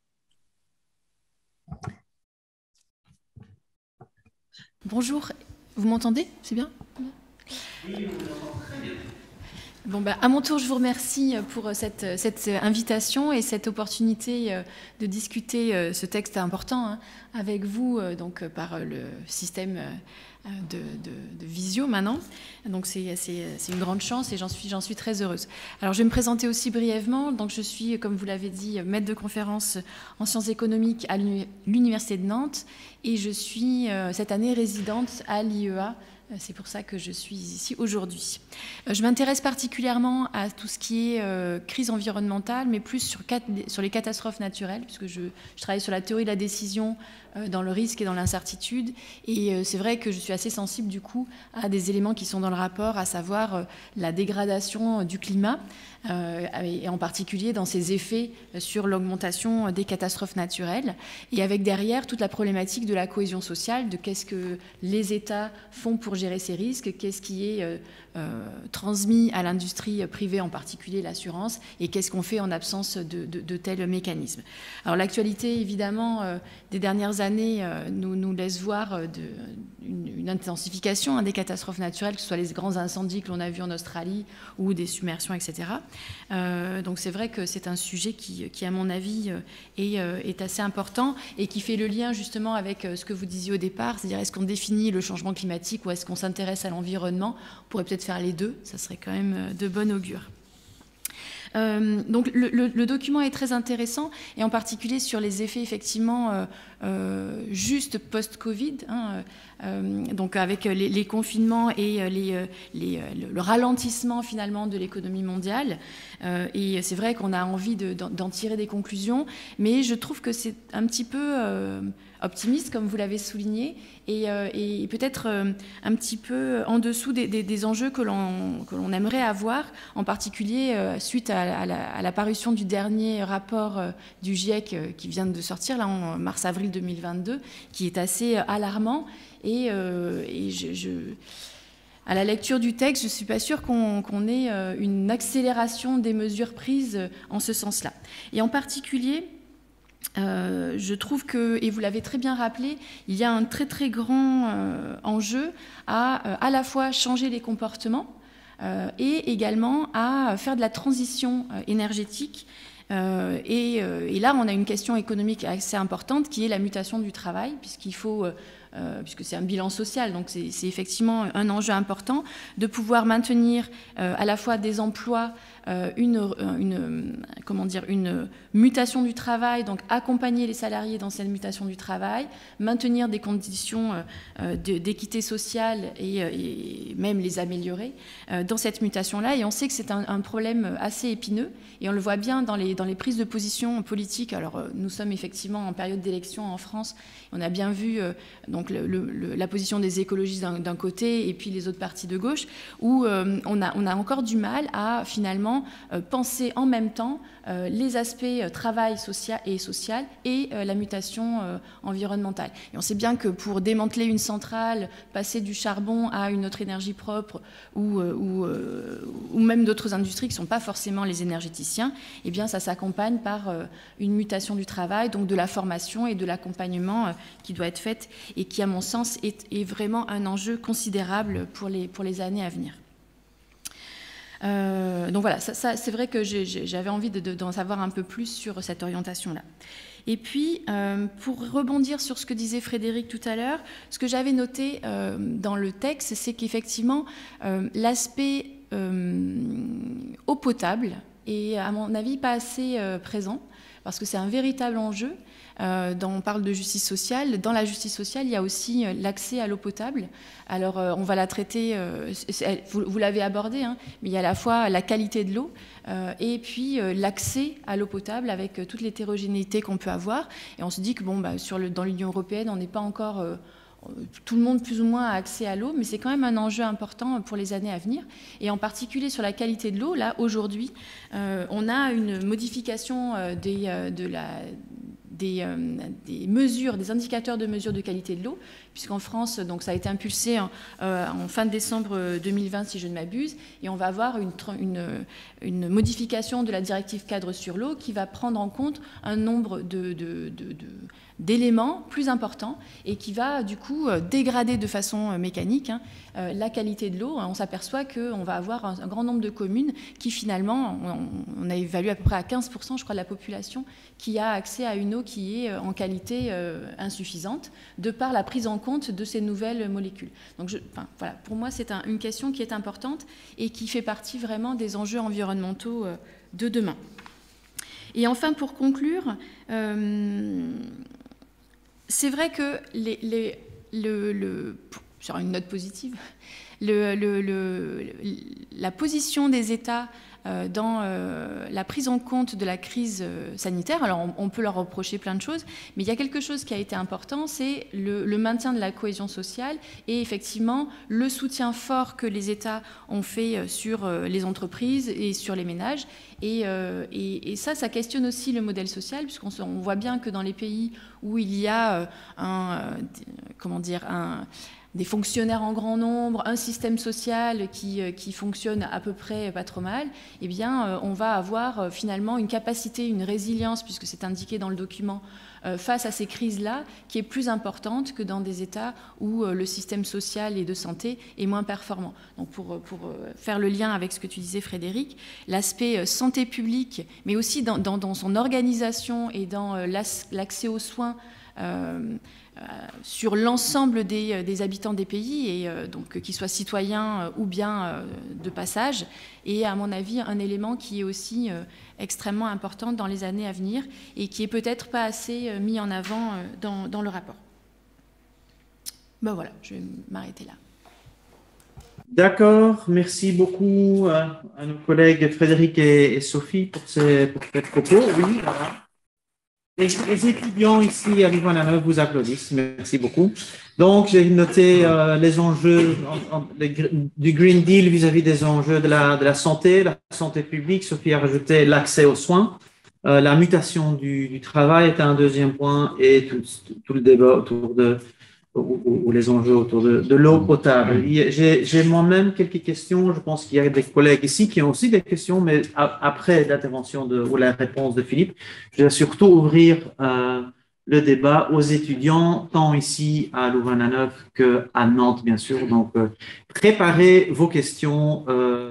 Bonjour, vous m'entendez? C'est bien? Oui, bon, bah, à mon tour, je vous remercie pour cette invitation et cette opportunité de discuter ce texte important avec vous, donc par le système de visio maintenant. Donc c'est une grande chance et j'en suis très heureuse. Alors je vais me présenter aussi brièvement. Donc je suis, comme vous l'avez dit, maître de conférence en sciences économiques à l'Université de Nantes et je suis cette année résidente à l'IEA. C'est pour ça que je suis ici aujourd'hui. Je m'intéresse particulièrement à tout ce qui est crise environnementale, mais plus sur les catastrophes naturelles, puisque je travaille sur la théorie de la décision dans le risque et dans l'incertitude. Et c'est vrai que je suis assez sensible, du coup, à des éléments qui sont dans le rapport, à savoir la dégradation du climat, et en particulier dans ses effets sur l'augmentation des catastrophes naturelles, et avec derrière toute la problématique de la cohésion sociale, de qu'est-ce que les États font pour gérer ces risques, qu'est-ce qui est transmis à l'industrie privée, en particulier l'assurance, et qu'est-ce qu'on fait en absence de tels mécanismes. Alors l'actualité, évidemment, des dernières années nous laisse voir une une intensification des catastrophes naturelles, que ce soit les grands incendies que l'on a vus en Australie ou des submersions, etc. Donc c'est vrai que c'est un sujet qui à mon avis, est assez important et qui fait le lien justement avec ce que vous disiez au départ, c'est-à-dire est-ce qu'on définit le changement climatique ou est-ce qu'on s'intéresse à l'environnement? On pourrait peut-être faire les deux, ça serait quand même de bon augure. Donc le document est très intéressant et en particulier sur les effets effectivement juste post-Covid, donc avec les confinements et le ralentissement finalement de l'économie mondiale. Et c'est vrai qu'on a envie d'en tirer des conclusions, mais je trouve que c'est un petit peu optimiste, comme vous l'avez souligné, et peut-être un petit peu en dessous des enjeux que l'on aimerait avoir, en particulier suite à la parution du dernier rapport du GIEC qui vient de sortir là, en mars-avril 2022, qui est assez alarmant. Et à la lecture du texte, je ne suis pas sûre qu'on ait une accélération des mesures prises en ce sens-là. Et en particulier, je trouve que, et vous l'avez très bien rappelé, il y a un très très grand enjeu à la fois changer les comportements et également à faire de la transition énergétique. Et là, on a une question économique assez importante qui est la mutation du travail, puisqu'il faut... puisque c'est un bilan social, donc c'est effectivement un enjeu important de pouvoir maintenir à la fois des emplois, une mutation du travail, donc accompagner les salariés dans cette mutation du travail, maintenir des conditions d'équité sociale et même les améliorer dans cette mutation-là. Et on sait que c'est un problème assez épineux et on le voit bien dans les prises de position politiques. Alors nous sommes effectivement en période d'élection en France, on a bien vu donc la position des écologistes d'un côté et puis les autres partis de gauche, où on a encore du mal à finalement penser en même temps les aspects travail social et la mutation environnementale. Et on sait bien que pour démanteler une centrale, passer du charbon à une autre énergie propre ou même d'autres industries qui ne sont pas forcément les énergéticiens, eh bien ça s'accompagne par une mutation du travail, donc de la formation et de l'accompagnement qui doit être faite et qui, à mon sens, est vraiment un enjeu considérable pour les années à venir. Donc voilà, ça c'est vrai que j'avais envie d'en savoir un peu plus sur cette orientation-là. Et puis, pour rebondir sur ce que disait Frédéric tout à l'heure, ce que j'avais noté dans le texte, c'est qu'effectivement, l'aspect eau potable est, à mon avis, pas assez présent, parce que c'est un véritable enjeu. On parle de justice sociale. Dans la justice sociale, il y a aussi l'accès à l'eau potable. Alors, on va la traiter, vous l'avez abordé, hein, mais il y a à la fois la qualité de l'eau et puis l'accès à l'eau potable avec toute l'hétérogénéité qu'on peut avoir. Et on se dit que dans l'Union européenne, on n'est pas encore... tout le monde plus ou moins a accès à l'eau, mais c'est quand même un enjeu important pour les années à venir. Et en particulier sur la qualité de l'eau, là, aujourd'hui, on a une modification des mesures, des indicateurs de mesure de qualité de l'eau, puisqu'en France, donc, ça a été impulsé en fin de décembre 2020, si je ne m'abuse, et on va avoir une modification de la directive cadre sur l'eau qui va prendre en compte un nombre d'éléments plus importants et qui va du coup dégrader de façon mécanique la qualité de l'eau. On s'aperçoit qu'on va avoir un grand nombre de communes qui finalement, on a évalué à peu près à 15% je crois de la population qui a accès à une eau qui est en qualité insuffisante de par la prise en compte de ces nouvelles molécules. Donc voilà, pour moi c'est une question qui est importante et qui fait partie vraiment des enjeux environnementaux de demain. Et enfin pour conclure, c'est vrai que sur une note positive, la position des États dans la prise en compte de la crise sanitaire, alors on peut leur reprocher plein de choses, mais il y a quelque chose qui a été important, c'est le maintien de la cohésion sociale et effectivement le soutien fort que les États ont fait sur les entreprises et sur les ménages. Et ça questionne aussi le modèle social, puisqu'on voit bien que dans les pays où il y a des fonctionnaires en grand nombre, un système social qui fonctionne à peu près pas trop mal, eh bien, on va avoir finalement une capacité, une résilience, puisque c'est indiqué dans le document, face à ces crises-là, qui est plus importante que dans des États où le système social et de santé est moins performant. Donc pour faire le lien avec ce que tu disais, Frédéric, l'aspect santé publique, mais aussi dans son organisation et dans l'accès aux soins sur l'ensemble des habitants des pays, et donc qu'ils soient citoyens ou bien de passage, et à mon avis un élément qui est aussi extrêmement important dans les années à venir et qui est peut-être pas assez mis en avant dans le rapport. Ben voilà, je vais m'arrêter là. D'accord, merci beaucoup à nos collègues Frédéric et Sophie pour ces propos. Oui, voilà. Les étudiants ici à Louvain-la-Neuve vous applaudissent, merci beaucoup. Donc, j'ai noté les enjeux du Green Deal vis-à-vis des enjeux de la santé publique. Sophie a rajouté l'accès aux soins. La mutation du travail est un deuxième point, et tout le débat autour ou les enjeux autour de l'eau potable. J'ai moi-même quelques questions. Je pense qu'il y a des collègues ici qui ont aussi des questions, mais après l'intervention ou la réponse de Philippe, je vais surtout ouvrir le débat aux étudiants, tant ici à Louvain-la-Neuve qu'à Nantes, bien sûr. Donc, préparez vos questions.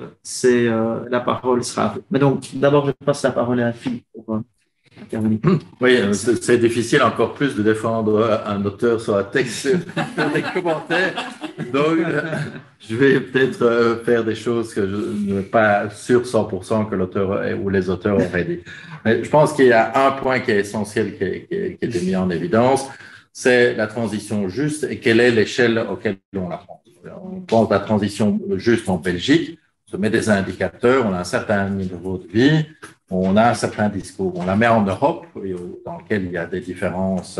La parole sera à vous. Mais donc, d'abord, je passe la parole à Philippe pour intervenir. Oui, c'est difficile encore plus de défendre un auteur sur un texte dans les commentaires. Donc, je vais peut-être faire des choses que je ne suis pas sûr 100% que l'auteur ou les auteurs auraient dit. Mais je pense qu'il y a un point qui est essentiel qui a été mis en évidence, c'est la transition juste et quelle est l'échelle auquel on la prend. On pense à la transition juste en Belgique, on se met des indicateurs, on a un certain niveau de vie, on a un certain discours. On la met en Europe, dans lequel il y a des différences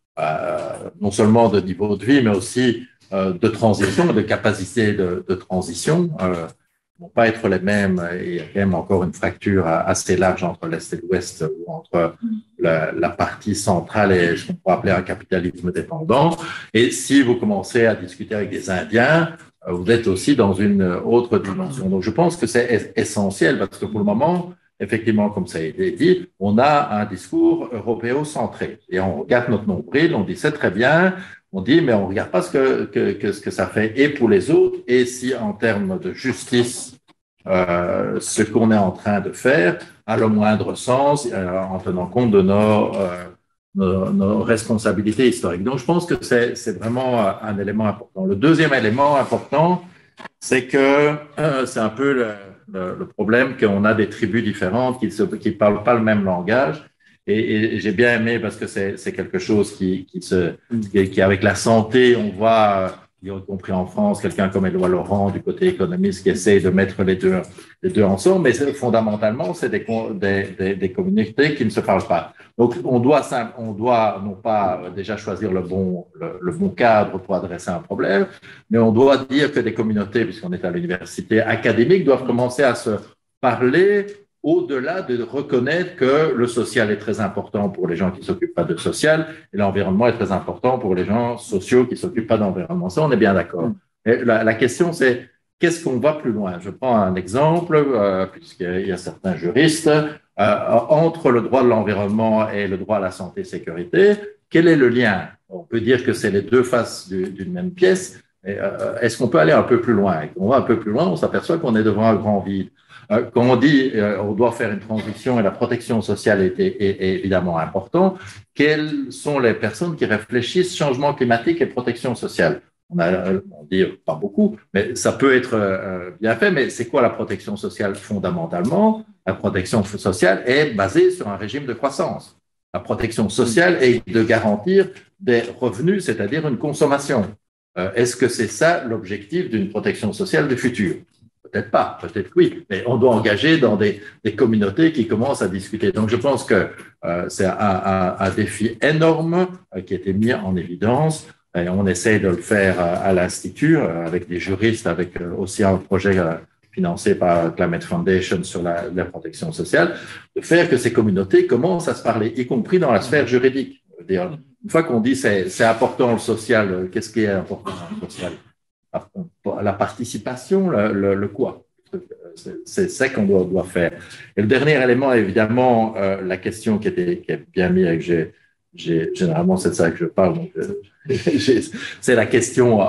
non seulement de niveau de vie, mais aussi de transition, de capacité de transition. Ne vont pas être les mêmes, et il y a quand même encore une fracture assez large entre l'Est et l'Ouest, ou entre la partie centrale et ce qu'on pourrait appeler un capitalisme dépendant. Et si vous commencez à discuter avec des Indiens, vous êtes aussi dans une autre dimension. Donc je pense que c'est essentiel, parce que pour le moment, effectivement, comme ça a été dit, on a un discours européocentré. Et on regarde notre nombril, on dit c'est très bien, on dit mais on ne regarde pas ce que ça fait et pour les autres, et si en termes de justice, ce qu'on est en train de faire a le moindre sens en tenant compte de nos responsabilités historiques. Donc je pense que c'est vraiment un élément important. Le deuxième élément important, c'est que c'est un peu le problème qu'on a des tribus différentes qui ne parlent pas le même langage. Et j'ai bien aimé parce que c'est quelque chose qui avec la santé, on voit, y compris en France, quelqu'un comme Éloi Laurent du côté économiste qui essaye de mettre les deux ensemble, mais fondamentalement, c'est des communautés qui ne se parlent pas. Donc, on doit non pas déjà choisir le bon cadre pour adresser un problème, mais on doit dire que des communautés, puisqu'on est à l'université académique, doivent commencer à se parler au-delà de reconnaître que le social est très important pour les gens qui ne s'occupent pas de social et l'environnement est très important pour les gens sociaux qui ne s'occupent pas d'environnement. Ça, on est bien d'accord. Et la question, c'est qu'est-ce qu'on va plus loin? Je prends un exemple, puisqu'il y a certains juristes, entre le droit de l'environnement et le droit à la santé et sécurité, quel est le lien? On peut dire que c'est les deux faces d'une même pièce. Est-ce qu'on peut aller un peu plus loin? Et quand on va un peu plus loin, on s'aperçoit qu'on est devant un grand vide. Quand on dit on doit faire une transition et la protection sociale est évidemment important, quelles sont les personnes qui réfléchissent changement climatique et protection sociale? On dit pas beaucoup, mais ça peut être bien fait. Mais c'est quoi la protection sociale fondamentalement? La protection sociale est basée sur un régime de croissance. La protection sociale est de garantir des revenus, c'est-à-dire une consommation. Est-ce que c'est ça l'objectif d'une protection sociale du futur? Peut-être pas, peut-être que oui, mais on doit engager dans des communautés qui commencent à discuter. Donc, je pense que c'est un défi énorme qui a été mis en évidence. Et on essaie de le faire à l'Institut avec des juristes, avec aussi un projet financé par Climate Foundation sur la protection sociale, de faire que ces communautés commencent à se parler, y compris dans la sphère juridique. une fois qu'on dit c'est important le social, qu'est-ce qui est important le social? La participation, le quoi? C'est ça qu'on doit faire. Et le dernier élément, évidemment, la question qui est bien mise et que généralement, c'est de ça que je parle. Donc, c'est la question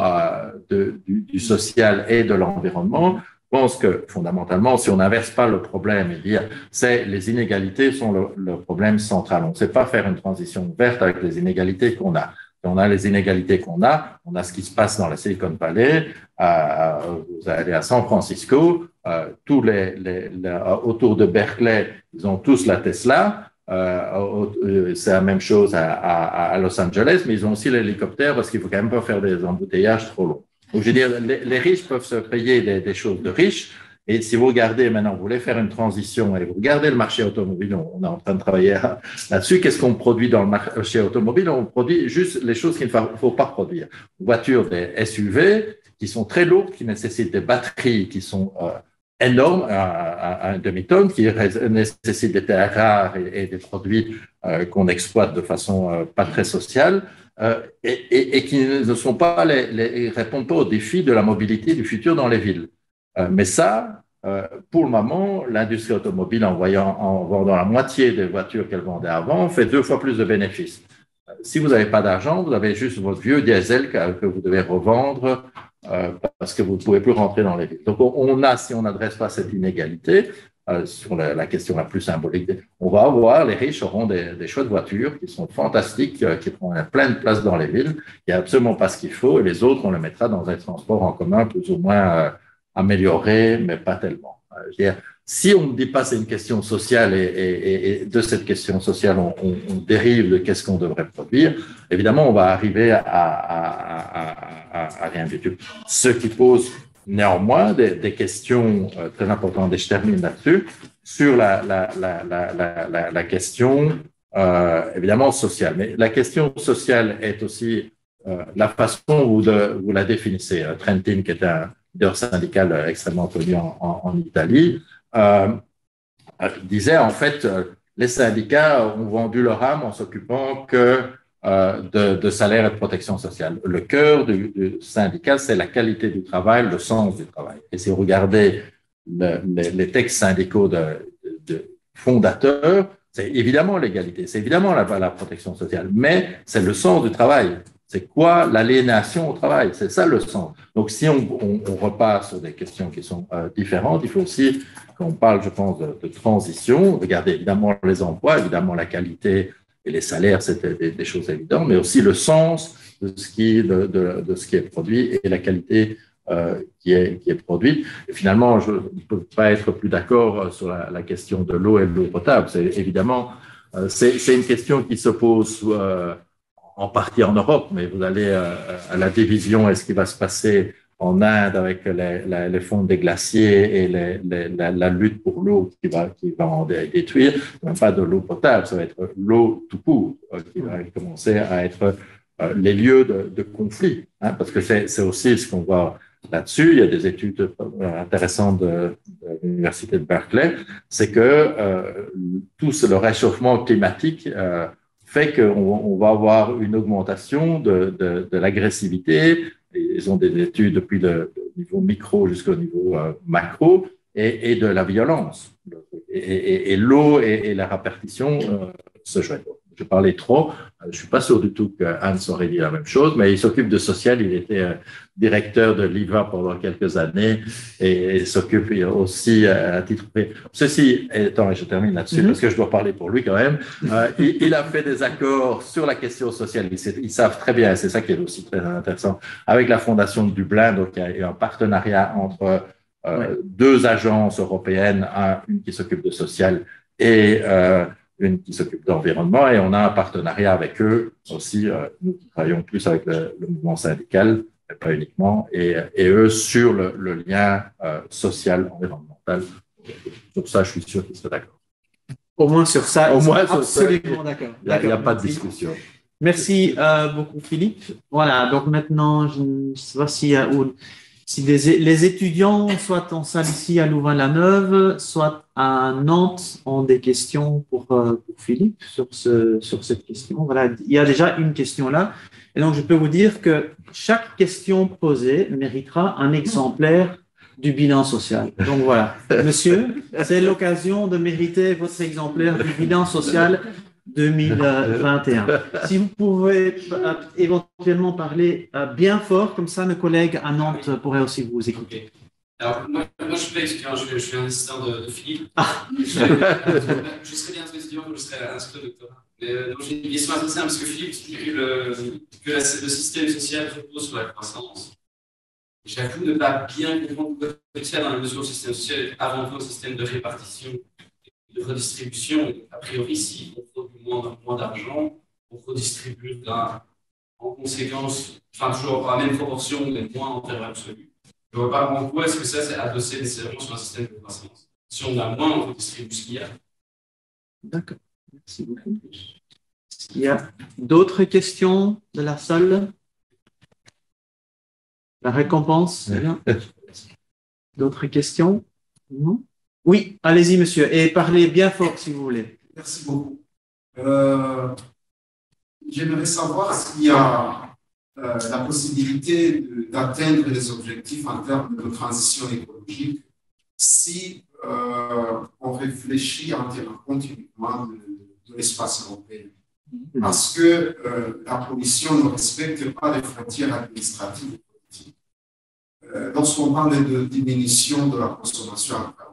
du social et de l'environnement. Je pense que fondamentalement, si on n'inverse pas le problème et dire les inégalités sont le problème central. On ne sait pas faire une transition verte avec les inégalités qu'on a. On a les inégalités qu'on a. On a ce qui se passe dans la Silicon Valley. Vous allez à San Francisco, tous autour de Berkeley, ils ont tous la Tesla. C'est la même chose à Los Angeles, mais ils ont aussi l'hélicoptère parce qu'il faut quand même pas faire des embouteillages trop longs. Donc, je veux dire, les riches peuvent se payer des choses de riches. Et si vous regardez maintenant, vous voulez faire une transition et vous regardez le marché automobile, on est en train de travailler là-dessus. Qu'est-ce qu'on produit dans le marché automobile? On produit juste les choses qu'il ne faut pas produire. Voitures, des SUV qui sont très lourdes, qui nécessitent des batteries qui sont énormes, à un demi-tonne, qui nécessitent des terres rares et des produits qu'on exploite de façon pas très sociale. Et qui ne sont pas répondent pas aux défis de la mobilité du futur dans les villes. Mais ça, pour le moment, l'industrie automobile, en vendant la moitié des voitures qu'elle vendait avant, fait 2 fois plus de bénéfices. Si vous n'avez pas d'argent, vous avez juste votre vieux diesel que vous devez revendre parce que vous ne pouvez plus rentrer dans les villes. Donc, si on n'adresse pas cette inégalité, sur la question la plus symbolique, on va avoir, les riches auront des chouettes voitures qui sont fantastiques, qui prennent plein de place dans les villes. Il n'y a absolument pas ce qu'il faut, et les autres, on les mettra dans un transport en commun plus ou moins amélioré, mais pas tellement. Je veux dire, si on ne dit pas c'est une question sociale et de cette question sociale, on dérive de qu'est-ce qu'on devrait produire, évidemment, on va arriver à rien du tout. Ce qui pose néanmoins des questions très importantes, et je termine là-dessus, sur la question évidemment sociale. Mais la question sociale est aussi la façon où vous la définissez. Trentin, qui est un leader syndical extrêmement connu en Italie, disait en fait les syndicats ont vendu leur âme en s'occupant que de salaire et de protection sociale. Le cœur du syndicat, c'est la qualité du travail, le sens du travail. Et si vous regardez les textes syndicaux de fondateurs, c'est évidemment l'égalité, c'est évidemment la protection sociale, mais c'est le sens du travail. C'est quoi l'aliénation au travail? C'est ça le sens. Donc, si on repart sur des questions qui sont différentes, il faut aussi qu'on parle, je pense, de transition. Regardez évidemment les emplois, évidemment la qualité et les salaires, c'était des choses évidentes, mais aussi le sens de ce qui est produit et la qualité qui est produite. Et finalement, je ne peux pas être plus d'accord sur la question de l'eau et de l'eau potable. C'est évidemment, c'est une question qui se pose en partie en Europe, mais vous allez à la division et ce qui va se passer en Inde avec les fonds des glaciers et la lutte pour l'eau qui va en détruire, pas de l'eau potable, ça va être l'eau tout court qui va commencer à être les lieux de conflit, hein, parce que c'est aussi ce qu'on voit là-dessus. Il y a des études intéressantes de l'université de Berkeley, c'est que tout le réchauffement climatique fait qu'on va avoir une augmentation de l'agressivité. Ils ont des études depuis le niveau micro jusqu'au niveau macro et de la violence. Et l'eau et la répartition se joignent. Je parlais trop. Je ne suis pas sûr du tout qu'Hans aurait dit la même chose, mais il s'occupe de social. Il était directeur de l'IVA pendant quelques années et s'occupe aussi à titre privé. Ceci étant, et je termine là-dessus parce que je dois parler pour lui quand même, il a fait des accords sur la question sociale. Ils savent très bien, et c'est ça qui est aussi très intéressant, avec la Fondation de Dublin. Donc, il y a un partenariat entre deux agences européennes, une qui s'occupe de social et une qui s'occupe d'environnement, et on a un partenariat avec eux aussi. Nous qui travaillons plus avec le mouvement syndical, mais pas uniquement, et eux sur le lien social, environnemental. Sur ça, je suis sûr qu'ils seraient d'accord. Au moins sur ça, au moins absolument d'accord. Il n'y a pas de discussion. Merci beaucoup, Philippe. Voilà, donc maintenant, je ne sais pas s'il y a si les étudiants, soit en salle ici à Louvain-la-Neuve, soit à Nantes, ont des questions pour Philippe sur cette question. Voilà, il y a déjà une question là. Et donc, je peux vous dire que chaque question posée méritera un exemplaire du bilan social. Donc voilà, monsieur, c'est l'occasion de mériter votre exemplaire du bilan social 2021. Si vous pouvez éventuellement parler bien fort, comme ça nos collègues à Nantes pourraient aussi vous écouter. Okay. Alors, moi je suis pas étudiant, je suis un assistant de Philippe. Ah. Je serais bientôt étudiant, je serais inscrit au doctorat. Mais donc j'ai une question assez simple, parce que Philippe dit que le système social repose sur la croissance. J'avoue ne pas bien comprendre quoi faire dans la mesure où le système social est avant tout un système de répartition de redistribution. A priori, si on produit moins d'argent, on redistribue en conséquence, enfin toujours à la même proportion, mais moins en termes absolus. Je ne vois pas en quoi est-ce que ça c'est adossé nécessairement sur un système de croissance. Si on a moins, on redistribue ce qu'il y a. D'accord, merci beaucoup. Est-ce qu'il y a d'autres questions de la salle? La récompense, d'autres questions? Non? Oui, allez-y, monsieur, et parlez bien fort si vous voulez. Merci beaucoup. J'aimerais savoir s'il y a la possibilité d'atteindre les objectifs en termes de transition écologique si on réfléchit en tenant compte uniquement de l'espace européen. Parce que la pollution ne respecte pas les frontières administratives. Lorsqu'on parle de diminution de la consommation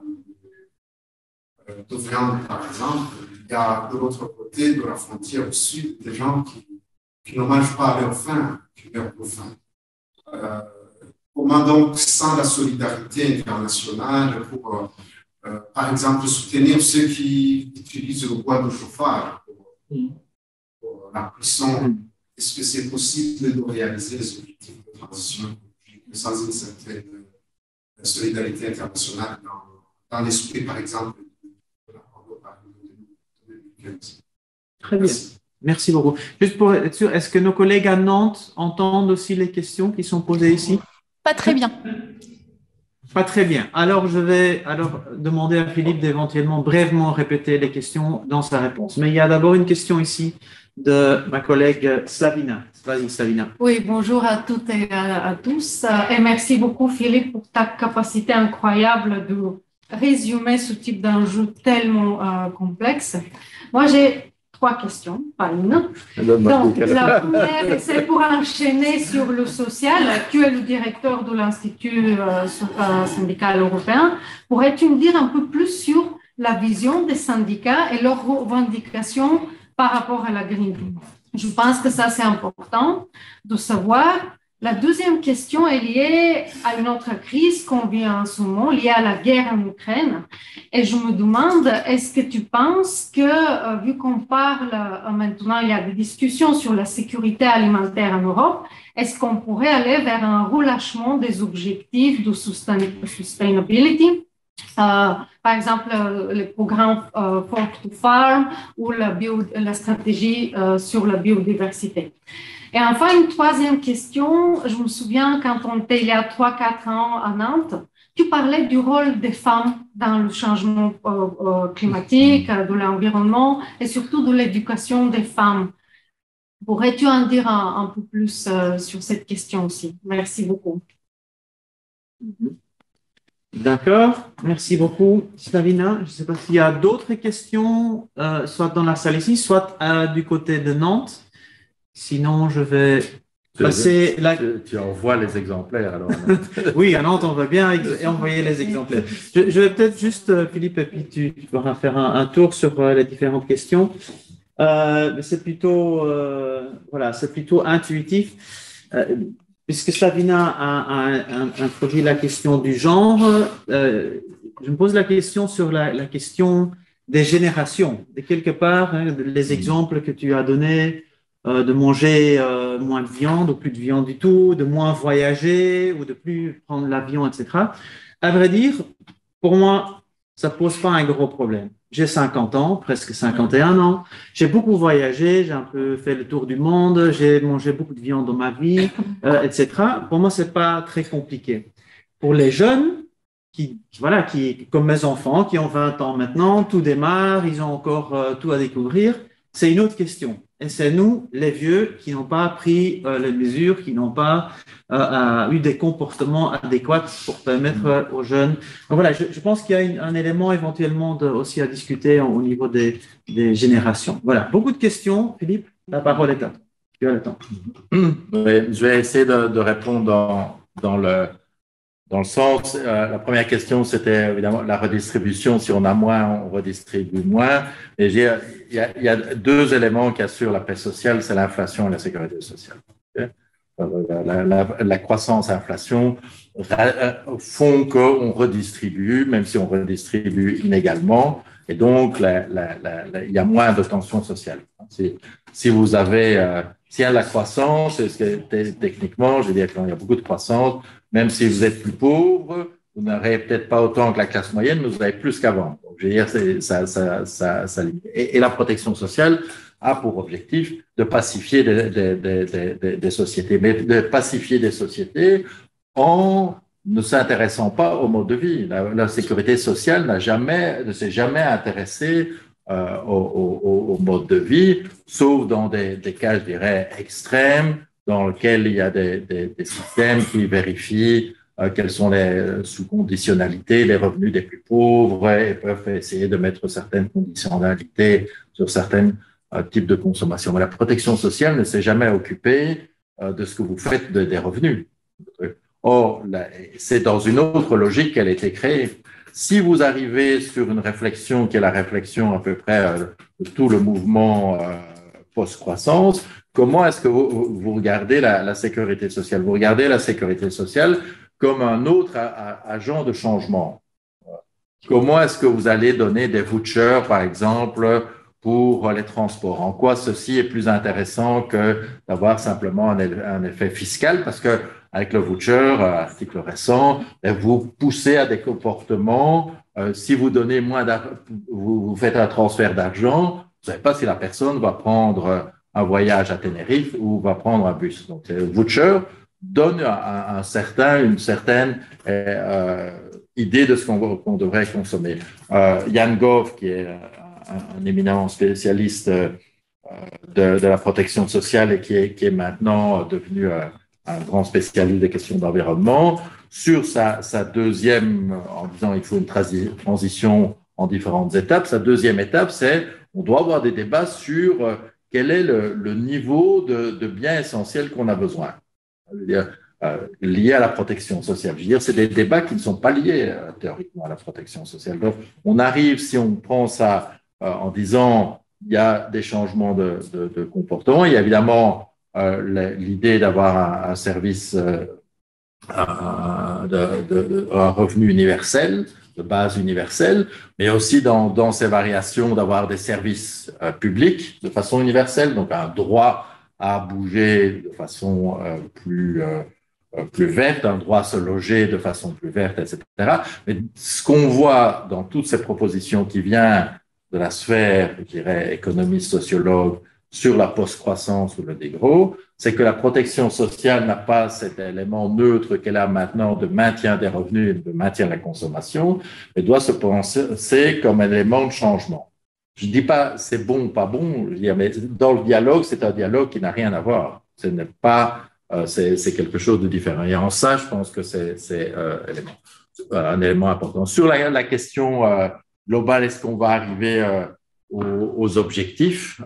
de viande, par exemple, il y a de l'autre côté de la frontière au sud des gens qui ne mangent pas à leur faim, qui meurent de faim. Comment donc, sans la solidarité internationale, pour, par exemple, soutenir ceux qui utilisent le bois de chauffage pour la cuisson, est-ce que c'est possible de réaliser les objectifs de transition sans une certaine solidarité internationale dans l'esprit, par exemple, de l'accord de Paris de 2015. Très bien. Merci beaucoup. Juste pour être sûr, est-ce que nos collègues à Nantes entendent aussi les questions qui sont posées ici? Pas très bien. Pas très bien. Alors, je vais demander à Philippe d'éventuellement brièvement répéter les questions dans sa réponse. Mais il y a d'abord une question ici de ma collègue Slavina. Vas-y, Slavina. Oui, bonjour à toutes et à tous. Et merci beaucoup, Philippe, pour ta capacité incroyable de résumer ce type d'enjeu tellement complexe. Moi, j'ai 3 questions, pas une. Donc, la première, c'est pour enchaîner sur le social. Tu es le directeur de l'Institut syndical européen. Pourrais-tu me dire un peu plus sur la vision des syndicats et leurs revendications par rapport à la Green Deal? Je pense que ça, c'est important de savoir. La deuxième question est liée à une autre crise qu'on vit en ce moment, liée à la guerre en Ukraine. Et je me demande, est-ce que tu penses que, vu qu'on parle maintenant, il y a des discussions sur la sécurité alimentaire en Europe, est-ce qu'on pourrait aller vers un relâchement des objectifs de sustainability? Par exemple, le programme Farm to Farm ou la stratégie sur la biodiversité. Et enfin, une troisième question. Je me souviens quand on était il y a 3-4 ans à Nantes, tu parlais du rôle des femmes dans le changement climatique, de l'environnement et surtout de l'éducation des femmes. Pourrais-tu en dire un peu plus sur cette question aussi? Merci beaucoup. D'accord, merci beaucoup, Slavina. Je ne sais pas s'il y a d'autres questions, soit dans la salle ici, soit du côté de Nantes. Sinon, je vais passer… Tu envoies les exemplaires, alors. Oui, à Nantes, on va bien envoyer les exemplaires. Je vais peut-être juste, Philippe, et puis tu vas faire un tour sur les différentes questions. C'est plutôt, voilà, c'est plutôt intuitif. Puisque Slavina a introduit la question du genre, je me pose la question sur la question des générations. Et quelque part, les exemples que tu as donnés, de manger moins de viande ou plus de viande du tout, de moins voyager ou de plus prendre l'avion, etc. À vrai dire, pour moi, ça pose pas un gros problème. J'ai 50 ans, presque 51 ans. J'ai beaucoup voyagé, j'ai un peu fait le tour du monde, j'ai mangé beaucoup de viande dans ma vie, etc. Pour moi, c'est pas très compliqué. Pour les jeunes, comme mes enfants, qui ont 20 ans maintenant, tout démarre, ils ont encore tout à découvrir, c'est une autre question. Et c'est nous, les vieux, qui n'ont pas pris les mesures, qui n'ont pas eu des comportements adéquats pour permettre aux jeunes. Donc voilà, je pense qu'il y a un élément éventuellement aussi à discuter au niveau des générations. Voilà, beaucoup de questions. Philippe, la parole est à toi. Tu as le temps. Oui, je vais essayer de répondre dans le sens, la première question, c'était évidemment la redistribution. Si on a moins, on redistribue moins. Et il y a deux éléments qui assurent la paix sociale, c'est l'inflation et la sécurité sociale. La croissance et l'inflation font qu'on redistribue, même si on redistribue inégalement. Et donc, il y a moins de tension sociale. Si vous avez, s'il y a de la croissance, techniquement, je veux dire, quand il y a beaucoup de croissance, même si vous êtes plus pauvre, vous n'aurez peut-être pas autant que la classe moyenne, mais vous avez plus qu'avant. Donc, je veux dire, et la protection sociale a pour objectif de pacifier des sociétés, mais de pacifier des sociétés en ne s'intéressant pas au mode de vie. La sécurité sociale ne s'est jamais intéressée au mode de vie, sauf dans des cas, je dirais, extrêmes, dans lesquels il y a des systèmes qui vérifient quelles sont les sous-conditionnalités, les revenus des plus pauvres, et peuvent essayer de mettre certaines conditionnalités sur certains types de consommation. Mais la protection sociale ne s'est jamais occupée de ce que vous faites des revenus. Or, c'est dans une autre logique qu'elle a été créée. Si vous arrivez sur une réflexion qui est la réflexion à peu près de tout le mouvement post-croissance, comment est-ce que vous regardez la sécurité sociale? Vous regardez la sécurité sociale comme un autre agent de changement. Comment est-ce que vous allez donner des vouchers, par exemple, pour les transports? En quoi ceci est plus intéressant que d'avoir simplement un effet fiscal? Parce que avec le voucher, article récent, vous poussez à des comportements. Si vous donnez vous faites un transfert d'argent, vous ne savez pas si la personne va prendre un voyage à Tenerife ou va prendre un bus. Donc, le voucher donne une certaine idée de ce qu'on devrait consommer. Jan Gove, qui est un éminemment spécialiste de la protection sociale et qui est maintenant devenu un grand spécialiste des questions d'environnement, sur sa deuxième, en disant il faut une transition en différentes étapes, sa deuxième étape, c'est on doit avoir des débats sur quel est le niveau de biens essentiels qu'on a besoin, lié à la protection sociale. Je veux dire, c'est des débats qui ne sont pas liés théoriquement à la protection sociale. Donc, on arrive, si on prend ça en disant il y a des changements de comportement, il y a évidemment l'idée d'avoir un service, un revenu universel, de base universelle, mais aussi dans ces variations d'avoir des services publics de façon universelle, donc un droit à bouger de façon plus verte, un droit à se loger de façon plus verte, etc. Mais ce qu'on voit dans toutes ces propositions qui viennent de la sphère, je dirais, économiste, sociologue, sur la post-croissance ou le dégros, c'est que la protection sociale n'a pas cet élément neutre qu'elle a maintenant de maintien des revenus et de maintien de la consommation, mais doit se penser comme un élément de changement. Je ne dis pas c'est bon ou pas bon, je dis, mais dans le dialogue, c'est un dialogue qui n'a rien à voir. Ce n'est pas, c'est quelque chose de différent. Et en ça, je pense que c'est un élément important. Sur la question globale, est-ce qu'on va arriver aux objectifs?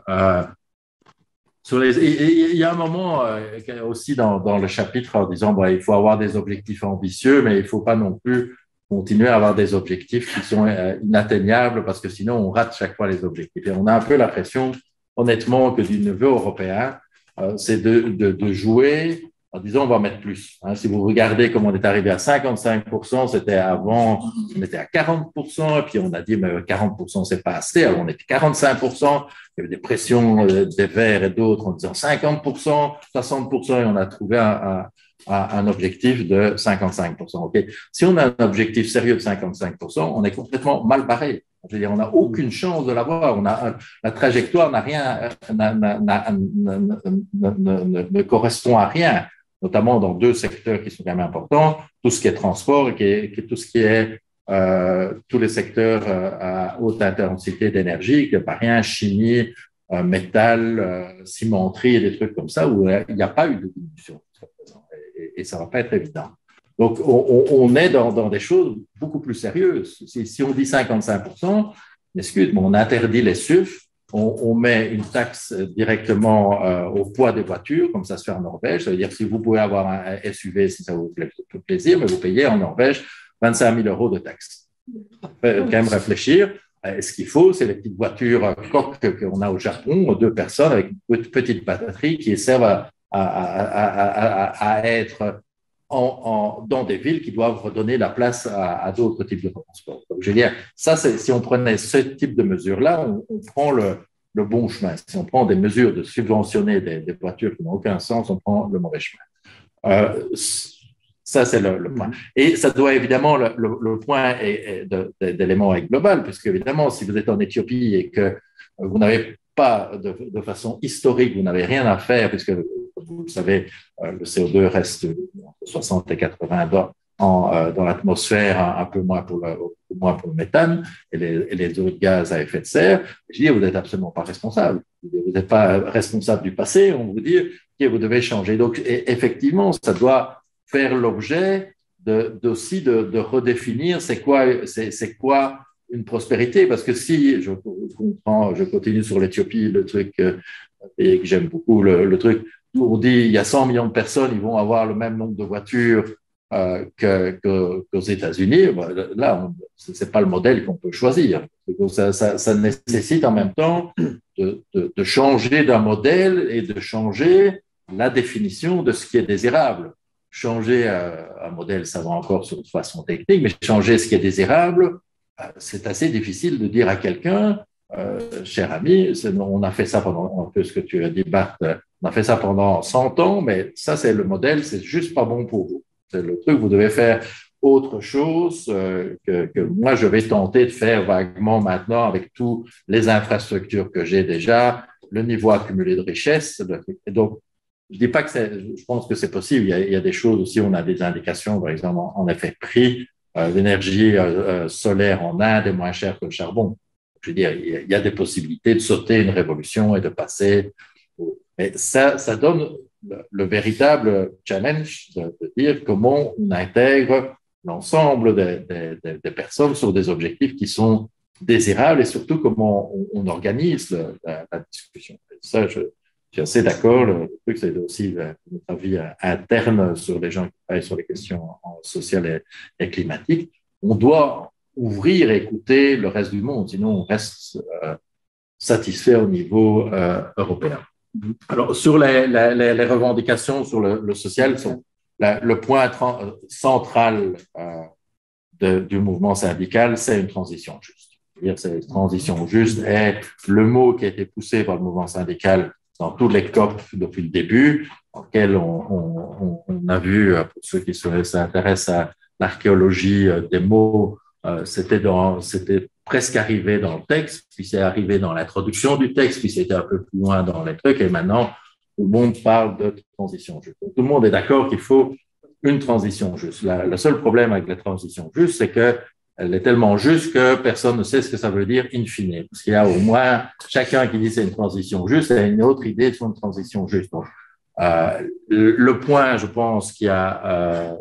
Il y a un moment aussi dans le chapitre en disant il faut avoir des objectifs ambitieux, mais il ne faut pas non plus continuer à avoir des objectifs qui sont inatteignables parce que sinon on rate chaque fois les objectifs. Et on a un peu l'impression, honnêtement, que du niveau européen, c'est de jouer en disant on va mettre plus. Si vous regardez comment on est arrivé à 55%, c'était avant, on était à 40%, et puis on a dit mais 40% c'est pas assez, alors on était 45%, il y avait des pressions des Verts et d'autres en disant 50%, 60%, et on a trouvé un objectif de 55%. Okay. Si on a un objectif sérieux de 55%, on est complètement mal barré. Je veux dire, on n'a aucune chance de l'avoir. La trajectoire n'a rien, ne correspond à rien. notamment dans deux secteurs qui sont quand même importants, tout ce qui est transport et tout ce qui est tous les secteurs à haute intensité d'énergie, que pas rien, chimie, métal, cimenterie et des trucs comme ça, où il n'y a pas eu de diminution. Et ça ne va pas être évident. Donc, on est dans des choses beaucoup plus sérieuses. Si on dit 55%, excuse, mais on interdit les SUV, on met une taxe directement au poids des voitures, comme ça se fait en Norvège. Ça veut dire que si vous pouvez avoir un SUV, si ça vous fait plaisir, mais vous payez en Norvège 25 000 € de taxes. Il faut quand même réfléchir. Ce qu'il faut, c'est les petites voitures coques qu'on a au Japon, 2 personnes avec une petite batterie qui servent à être dans des villes qui doivent redonner la place à d'autres types de transport. Donc, je veux dire, ça, si on prenait ce type de mesures-là, on prend le bon chemin. Si on prend des mesures de subventionner des voitures qui n'ont aucun sens, on prend le mauvais chemin. Ça, c'est le point. Et ça doit évidemment, le point d'élément est global, puisque évidemment, si vous êtes en Éthiopie et que vous n'avez pas de façon historique, vous n'avez rien à faire, puisque vous le savez, le CO2 reste entre 60 et 80 dans l'atmosphère, un peu moins pour le méthane et les autres gaz à effet de serre. Je dis, vous n'êtes absolument pas responsable. Vous n'êtes pas responsable du passé, on vous dit que vous devez changer. Donc, effectivement, ça doit faire l'objet aussi de redéfinir c'est quoi une prospérité, parce que si je continue sur l'Éthiopie, le truc et que j'aime beaucoup, le truc où on dit il y a 100 millions de personnes, ils vont avoir le même nombre de voitures qu'aux États-Unis, là, c'est pas le modèle qu'on peut choisir. Donc, ça nécessite en même temps de changer d'un modèle et de changer la définition de ce qui est désirable. Changer un modèle, ça va encore sur une façon technique, mais changer ce qui est désirable, c'est assez difficile de dire à quelqu'un, cher ami, on a fait ça pendant un peu ce que tu as dit, Bart, on a fait ça pendant 100 ans, mais ça, c'est le modèle, c'est juste pas bon pour vous. C'est le truc, vous devez faire autre chose que moi, je vais tenter de faire vaguement maintenant avec toutes les infrastructures que j'ai déjà, le niveau accumulé de richesse. Et donc, je dis pas que je pense que c'est possible. Il y a des choses aussi, on a des indications, par exemple, en effet prix, l'énergie solaire en Inde est moins chère que le charbon. Je veux dire, il y a des possibilités de sauter une révolution et de passer. Mais ça donne le véritable challenge de dire comment on intègre l'ensemble des personnes sur des objectifs qui sont désirables et surtout comment on organise la discussion. Et ça, je suis assez d'accord. Le truc, c'est aussi notre avis interne sur les gens qui travaillent sur les questions sociales et climatiques. On doit ouvrir et écouter le reste du monde, sinon on reste satisfait au niveau européen. Alors, sur les revendications sur le social, le point central du mouvement syndical, c'est une transition juste. C'est-à-dire, cette transition juste est le mot qui a été poussé par le mouvement syndical dans tous les COP depuis le début, dans lequel on a vu, pour ceux qui s'intéressent à l'archéologie des mots, c'était presque arrivé dans le texte, puis c'est arrivé dans l'introduction du texte, puis c'était un peu plus loin dans les trucs, et maintenant, tout le monde parle de transition juste. Tout le monde est d'accord qu'il faut une transition juste. Le seul problème avec la transition juste, c'est qu'elle est tellement juste que personne ne sait ce que ça veut dire in fine. Parce qu'il y a au moins chacun qui dit c'est une transition juste et une autre idée sur une transition juste. Donc, le point, je pense qu'il y a,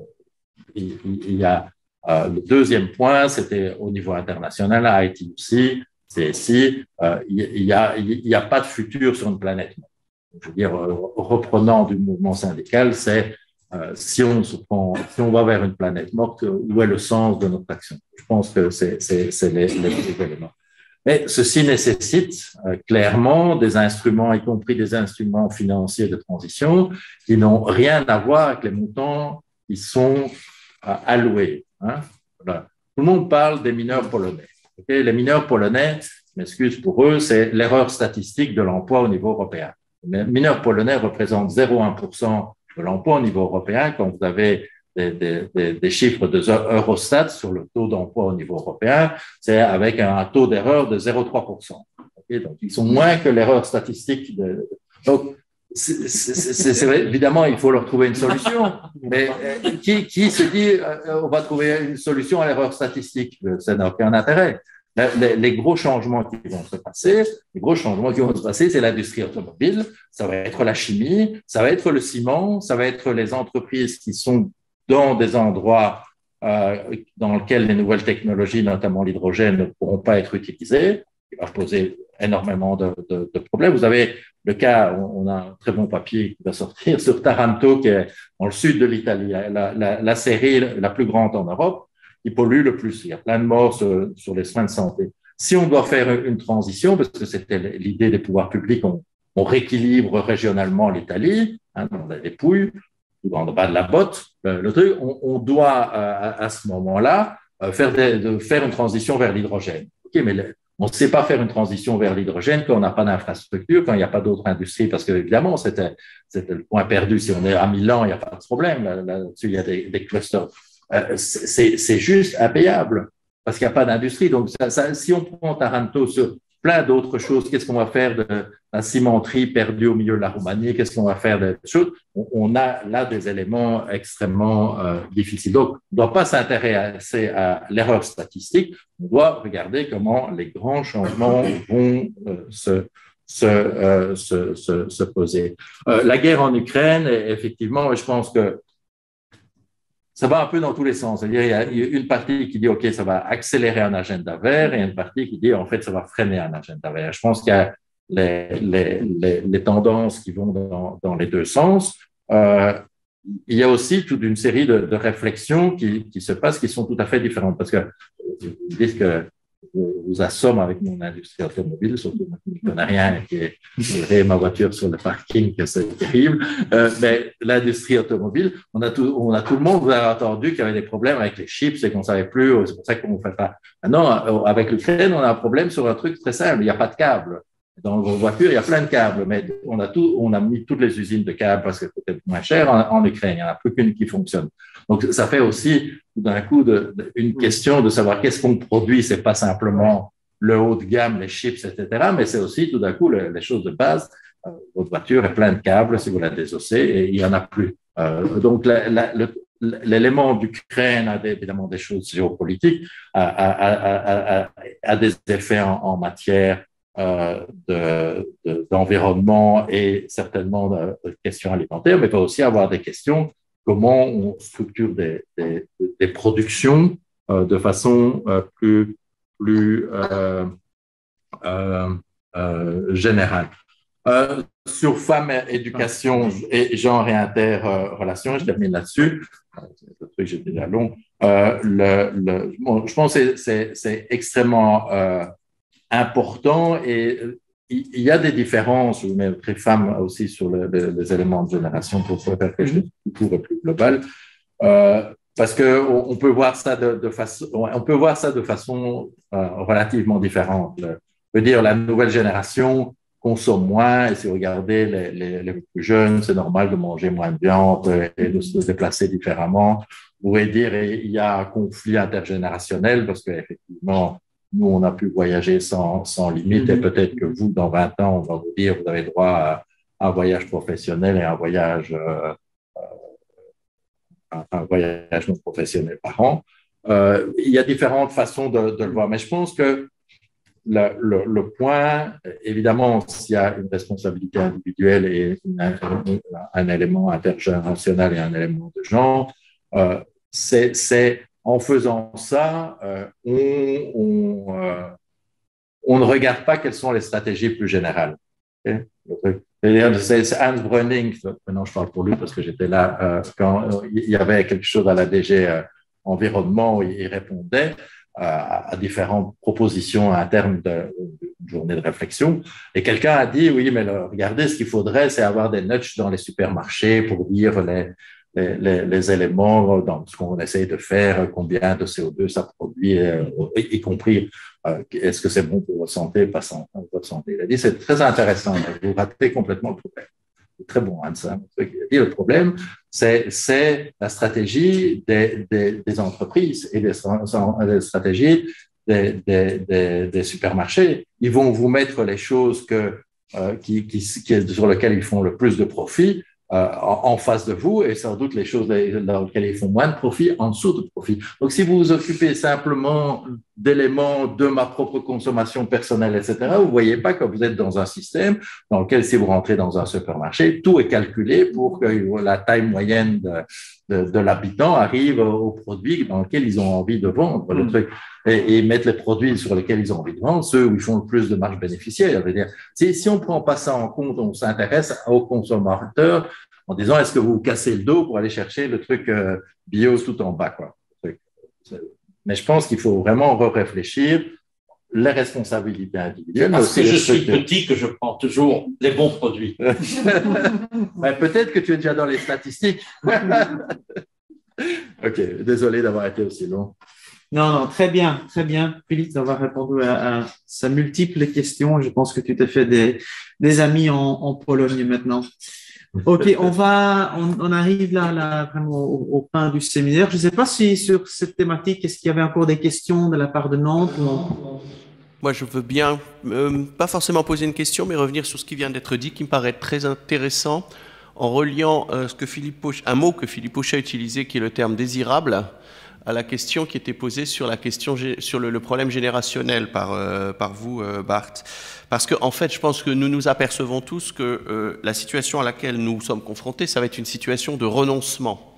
le deuxième point, c'était au niveau international, à ITUC, CSI, il y a pas de futur sur une planète. Je veux dire, reprenant du mouvement syndical, c'est si on va vers une planète morte, où est le sens de notre action? Je pense que c'est les éléments. Mais ceci nécessite clairement des instruments, y compris des instruments financiers de transition, qui n'ont rien à voir avec les montants qui sont alloués. Hein? Voilà. Tout le monde parle des mineurs polonais. Okay? Les mineurs polonais, je m'excuse pour eux, c'est l'erreur statistique de l'emploi au niveau européen. Les mineurs polonais représentent 0,1% de l'emploi au niveau européen. Quand vous avez des chiffres de Eurostat sur le taux d'emploi au niveau européen, c'est avec un taux d'erreur de 0,3%. Okay? Donc, ils sont moins que l'erreur statistique. Donc, c'est vrai, évidemment, il faut leur trouver une solution. Mais qui se dit on va trouver une solution à l'erreur statistique? Ça n'a aucun intérêt. Les gros changements qui vont se passer, c'est l'industrie automobile, ça va être la chimie, ça va être le ciment, ça va être les entreprises qui sont dans des endroits dans lesquels les nouvelles technologies, notamment l'hydrogène, ne pourront pas être utilisées. Il va poser énormément de problèmes. Vous avez le cas, on a un très bon papier qui va sortir sur Taranto, qui est dans le sud de l'Italie, la série la plus grande en Europe, qui pollue le plus. Il y a plein de morts sur les soins de santé. Si on doit faire une transition, parce que c'était l'idée des pouvoirs publics, on rééquilibre régionalement l'Italie, dans les Pouilles, ou dans le bas de la botte, le truc, on doit à ce moment-là faire une transition vers l'hydrogène. Ok, mais on ne sait pas faire une transition vers l'hydrogène quand on n'a pas d'infrastructure, quand il n'y a pas d'autres industries, parce que évidemment, c'était le point perdu. Si on est à Milan, il n'y a pas de problème. Là-dessus, il y a des clusters. C'est juste impayable parce qu'il n'y a pas d'industrie. Donc, si on prend Taranto sur plein d'autres choses, qu'est-ce qu'on va faire de la cimenterie perdue au milieu de la Roumanie? Qu'est-ce qu'on va faire de choses? On a là des éléments extrêmement difficiles. Donc, on ne doit pas s'intéresser à l'erreur statistique. On doit regarder comment les grands changements vont se poser. La guerre en Ukraine, effectivement, je pense que ça va un peu dans tous les sens. C'est-à-dire, il y a une partie qui dit, OK, ça va accélérer un agenda vert, et une partie qui dit, en fait, ça va freiner un agenda vert. Je pense qu'il y a les tendances qui vont dans les deux sens. Il y a aussi toute une série de réflexions qui se passent, qui sont tout à fait différentes. Parce que vous dites que vous assomme avec mon industrie automobile, surtout moi qui ne connais rien, qui est ma voiture sur le parking, que c'est terrible. Mais l'industrie automobile, on a tout le monde, vous avez entendu qu'il y avait des problèmes avec les chips et qu'on ne savait plus, c'est pour ça qu'on ne fait pas. Maintenant, avec l'Ukraine, on a un problème sur un truc très simple, il n'y a pas de câble. Dans vos voitures, il y a plein de câbles, mais on a mis toutes les usines de câbles parce que c'est peut-être moins cher en Ukraine. Il n'y en a plus qu'une qui fonctionne. Donc, ça fait aussi, d'un coup, une question de savoir qu'est-ce qu'on produit. C'est pas simplement le haut de gamme, les chips, etc., mais c'est aussi, tout d'un coup, les choses de base. Votre voiture est pleine de câbles si vous la désossez et il n'y en a plus. Donc, l'élément d'Ukraine a évidemment des choses géopolitiques, a des effets en matière d'environnement et certainement de questions alimentaires, mais il peut aussi avoir des questions comment on structure des productions de façon plus générale. Sur femmes, éducation et genre et interrelations, je termine là-dessus. Le truc, j'ai déjà long. Je pense que c'est extrêmement important et il y a des différences, je mettrai femmes aussi sur les éléments de génération pour faire quelque chose de plus global, parce que on peut voir ça de façon relativement différente. Je veux dire, la nouvelle génération consomme moins et si vous regardez les plus jeunes, c'est normal de manger moins de viande et de se déplacer différemment. Vous pouvez dire il y a un conflit intergénérationnel parce qu'effectivement, nous, on a pu voyager sans limite et peut-être que vous, dans 20 ans, on va vous dire vous avez droit à un voyage professionnel et un voyage non professionnel par an. Il y a différentes façons de le voir, mais je pense que le point, évidemment, s'il y a une responsabilité individuelle et un élément intergénérationnel et un élément de genre, c'est en faisant ça, on ne regarde pas quelles sont les stratégies plus générales. Okay? C'est Hans Breuning, maintenant je parle pour lui parce que j'étais là quand il y avait quelque chose à la DG Environnement où il répondait à différentes propositions à terme de journée de réflexion. Et quelqu'un a dit, oui, mais regardez, ce qu'il faudrait, c'est avoir des nudges dans les supermarchés pour dire les éléments dans ce qu'on essaye de faire, combien de CO2 ça produit, y compris est-ce que c'est bon pour votre santé, pas votre santé. Il a dit, c'est très intéressant, mais vous ratez complètement le problème. C'est très bon, Hans. Il a dit, le problème, c'est la stratégie des entreprises et des stratégies des supermarchés. Ils vont vous mettre les choses que sur lesquelles ils font le plus de profit en face de vous, et sans doute les choses dans lesquelles ils font moins de profit en dessous de profit. Donc, si vous vous occupez simplement d'éléments de ma propre consommation personnelle, etc., vous ne voyez pas que vous êtes dans un système dans lequel, si vous rentrez dans un supermarché, tout est calculé pour que la taille moyenne de l'habitant arrive au produit dans lequel ils ont envie de vendre le truc, et mettre les produits sur lesquels ils ont envie de vendre, ceux où ils font le plus de marge bénéficiaire. Je veux dire, si on ne prend pas ça en compte, on s'intéresse aux consommateurs en disant est-ce que vous vous cassez le dos pour aller chercher le truc bio tout en bas, quoi. Mais je pense qu'il faut vraiment réfléchir les responsabilités individuelles. Parce que je suis petit que je prends toujours les bons produits. Ben, peut-être que tu es déjà dans les statistiques. Ok, désolé d'avoir été aussi long. Non, très bien, Philippe, d'avoir répondu à sa multiples questions. Je pense que tu t'es fait des amis en Pologne maintenant. Ok, on arrive là vraiment au fin du séminaire. Je ne sais pas si sur cette thématique, est-ce qu'il y avait encore des questions de la part de Nantes Moi, je veux bien, pas forcément poser une question, mais revenir sur ce qui vient d'être dit, qui me paraît très intéressant, en reliant un mot que Philippe Pochet a utilisé, qui est le terme désirable, à la question qui était posée sur le problème générationnel par vous, Bart. Parce qu'en fait, je pense que nous nous apercevons tous que la situation à laquelle nous sommes confrontés, ça va être une situation de renoncement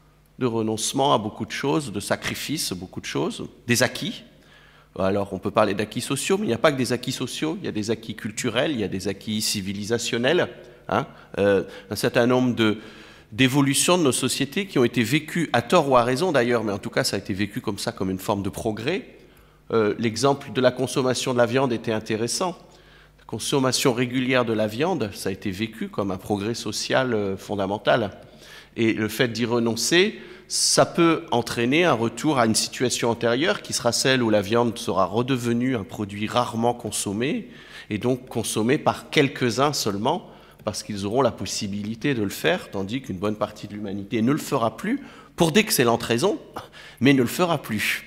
à beaucoup de choses, de sacrifice, beaucoup de choses, des acquis. Alors, on peut parler d'acquis sociaux, mais il n'y a pas que des acquis sociaux, il y a des acquis culturels, il y a des acquis civilisationnels, hein, un certain nombre d'évolutions de nos sociétés qui ont été vécues, à tort ou à raison d'ailleurs, mais en tout cas, ça a été vécu comme ça, comme une forme de progrès. L'exemple de la consommation de la viande était intéressant. La consommation régulière de la viande, ça a été vécu comme un progrès social fondamental. Et le fait d'y renoncer, ça peut entraîner un retour à une situation antérieure qui sera celle où la viande sera redevenue un produit rarement consommé, et donc consommé par quelques-uns seulement, parce qu'ils auront la possibilité de le faire, tandis qu'une bonne partie de l'humanité ne le fera plus, pour d'excellentes raisons, mais ne le fera plus.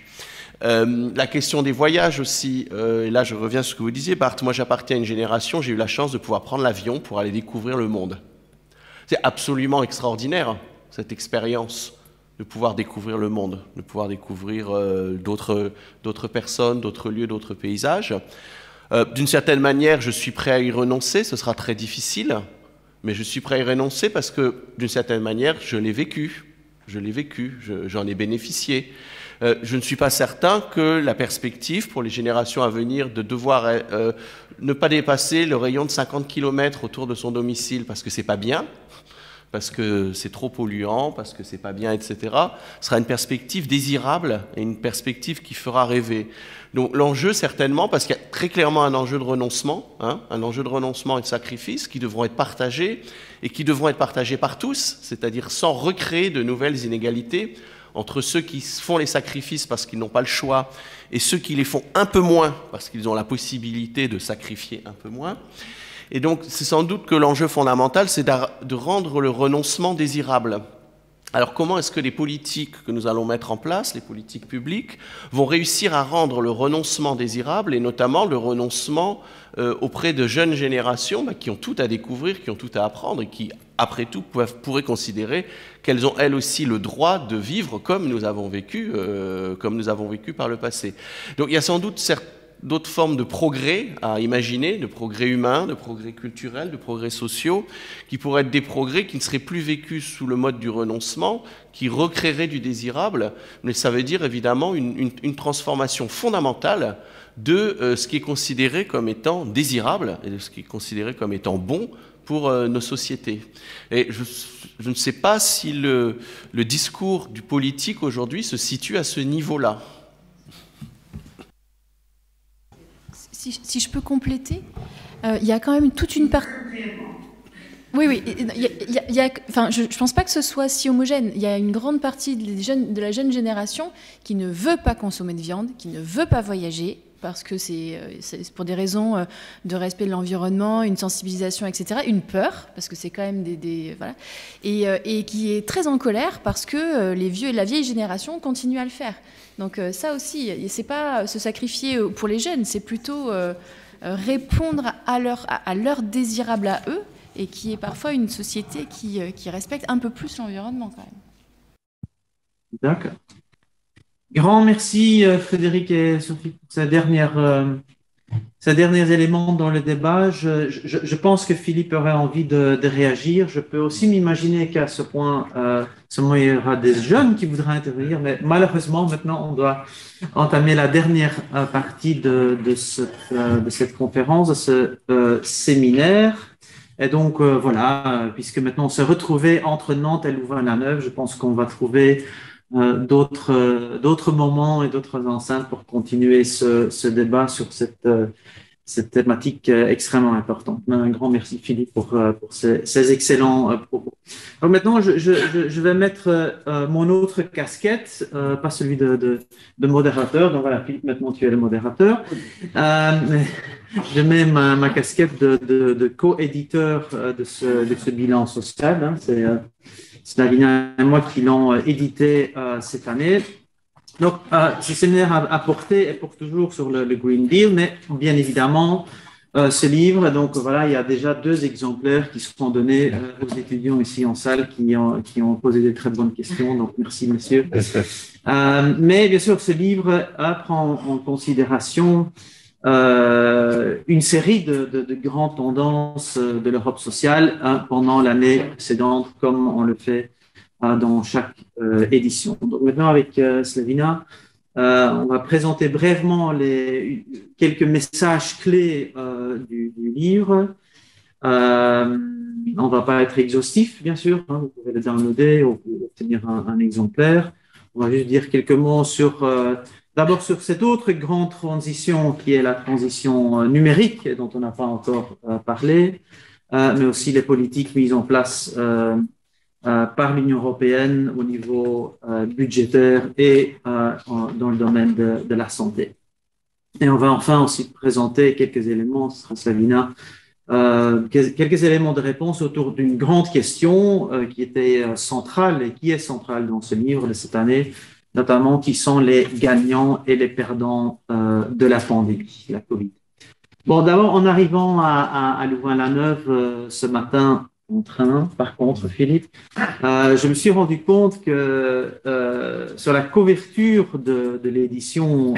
La question des voyages aussi, et là je reviens sur ce que vous disiez, Bart, moi j'appartiens à une génération, j'ai eu la chance de pouvoir prendre l'avion pour aller découvrir le monde. C'est absolument extraordinaire, cette expérience de pouvoir découvrir le monde, de pouvoir découvrir d'autres personnes, d'autres lieux, d'autres paysages. D'une certaine manière, je suis prêt à y renoncer, ce sera très difficile, mais je suis prêt à y renoncer parce que, d'une certaine manière, je l'ai vécu, j'en ai bénéficié. Je ne suis pas certain que la perspective pour les générations à venir de devoir ne pas dépasser le rayon de 50 km autour de son domicile parce que c'est pas bien, parce que c'est trop polluant, parce que c'est pas bien, etc., sera une perspective désirable et une perspective qui fera rêver. Donc l'enjeu, certainement, parce qu'il y a très clairement un enjeu de renoncement, hein, un enjeu de renoncement et de sacrifice qui devront être partagés et qui devront être partagés par tous, c'est-à-dire sans recréer de nouvelles inégalités entre ceux qui font les sacrifices parce qu'ils n'ont pas le choix et ceux qui les font un peu moins parce qu'ils ont la possibilité de sacrifier un peu moins. Et donc, c'est sans doute que l'enjeu fondamental, c'est de rendre le renoncement désirable. Alors, comment est-ce que les politiques que nous allons mettre en place, les politiques publiques, vont réussir à rendre le renoncement désirable, et notamment le renoncement auprès de jeunes générations qui ont tout à découvrir, qui ont tout à apprendre, et qui, après tout, pourraient considérer qu'elles ont, elles aussi, le droit de vivre comme nous avons vécu par le passé. Donc, il y a sans doute d'autres formes de progrès à imaginer, de progrès humains, de progrès culturels, de progrès sociaux, qui pourraient être des progrès qui ne seraient plus vécus sous le mode du renoncement, qui recréeraient du désirable, mais ça veut dire évidemment une transformation fondamentale de ce qui est considéré comme étant désirable et de ce qui est considéré comme étant bon pour nos sociétés. Et je ne sais pas si le discours du politique aujourd'hui se situe à ce niveau-là. Si je peux compléter, il y a quand même toute une partie... Oui, enfin, je ne pense pas que ce soit si homogène. Il y a une grande partie de la jeune génération qui ne veut pas consommer de viande, qui ne veut pas voyager, parce que c'est pour des raisons de respect de l'environnement, une sensibilisation, etc., une peur, parce que c'est quand même voilà, et qui est très en colère parce que la vieille génération continue à le faire. Donc ça aussi, c'est pas se sacrifier pour les jeunes, c'est plutôt répondre à leur désirable à eux, et qui est parfois une société qui respecte un peu plus l'environnement quand même. D'accord. Grand merci Frédéric et Sophie pour ces derniers éléments dans le débat. Je pense que Philippe aurait envie de réagir. Je peux aussi m'imaginer qu'à ce point, seulement il y aura des jeunes qui voudraient intervenir, mais malheureusement maintenant on doit entamer la dernière partie de cette conférence, de ce séminaire. Et donc voilà, puisque maintenant on s'est retrouvé entre Nantes et Louvain-la-Neuve, je pense qu'on va trouver d'autres moments et d'autres enceintes pour continuer ce débat sur cette thématique extrêmement importante. Un grand merci Philippe pour ces excellents propos. Donc maintenant, je vais mettre mon autre casquette, pas celui de modérateur. Donc voilà, Philippe, maintenant tu es le modérateur. Je mets ma casquette de co-éditeur de ce bilan social. Hein. C'est Davina et moi qui l'ont édité cette année. Donc, ce séminaire a porté et porte toujours sur le Green Deal, mais bien évidemment, ce livre, donc voilà, il y a déjà 2 exemplaires qui seront donnés aux étudiants ici en salle qui ont posé des très bonnes questions. Donc, merci, messieurs. Mais bien sûr, ce livre prend en considération une série de grandes tendances de l'Europe sociale pendant l'année précédente, comme on le fait dans chaque édition. Donc maintenant, avec Slavina, on va présenter brièvement quelques messages clés du livre. On ne va pas être exhaustif, bien sûr. Hein, vous pouvez le downloader ou obtenir un exemplaire. On va juste dire quelques mots d'abord sur cette autre grande transition qui est la transition numérique, dont on n'a pas encore parlé, mais aussi les politiques mises en place par l'Union européenne au niveau budgétaire et dans le domaine de la santé. Et on va enfin aussi présenter quelques éléments, ce sera Slavina, quelques éléments de réponse autour d'une grande question qui était centrale et qui est centrale dans ce livre de cette année, notamment qui sont les gagnants et les perdants de la pandémie, la Covid. Bon, d'abord, en arrivant à Louvain-la-Neuve ce matin en train, par contre, Philippe, je me suis rendu compte que sur la couverture de l'édition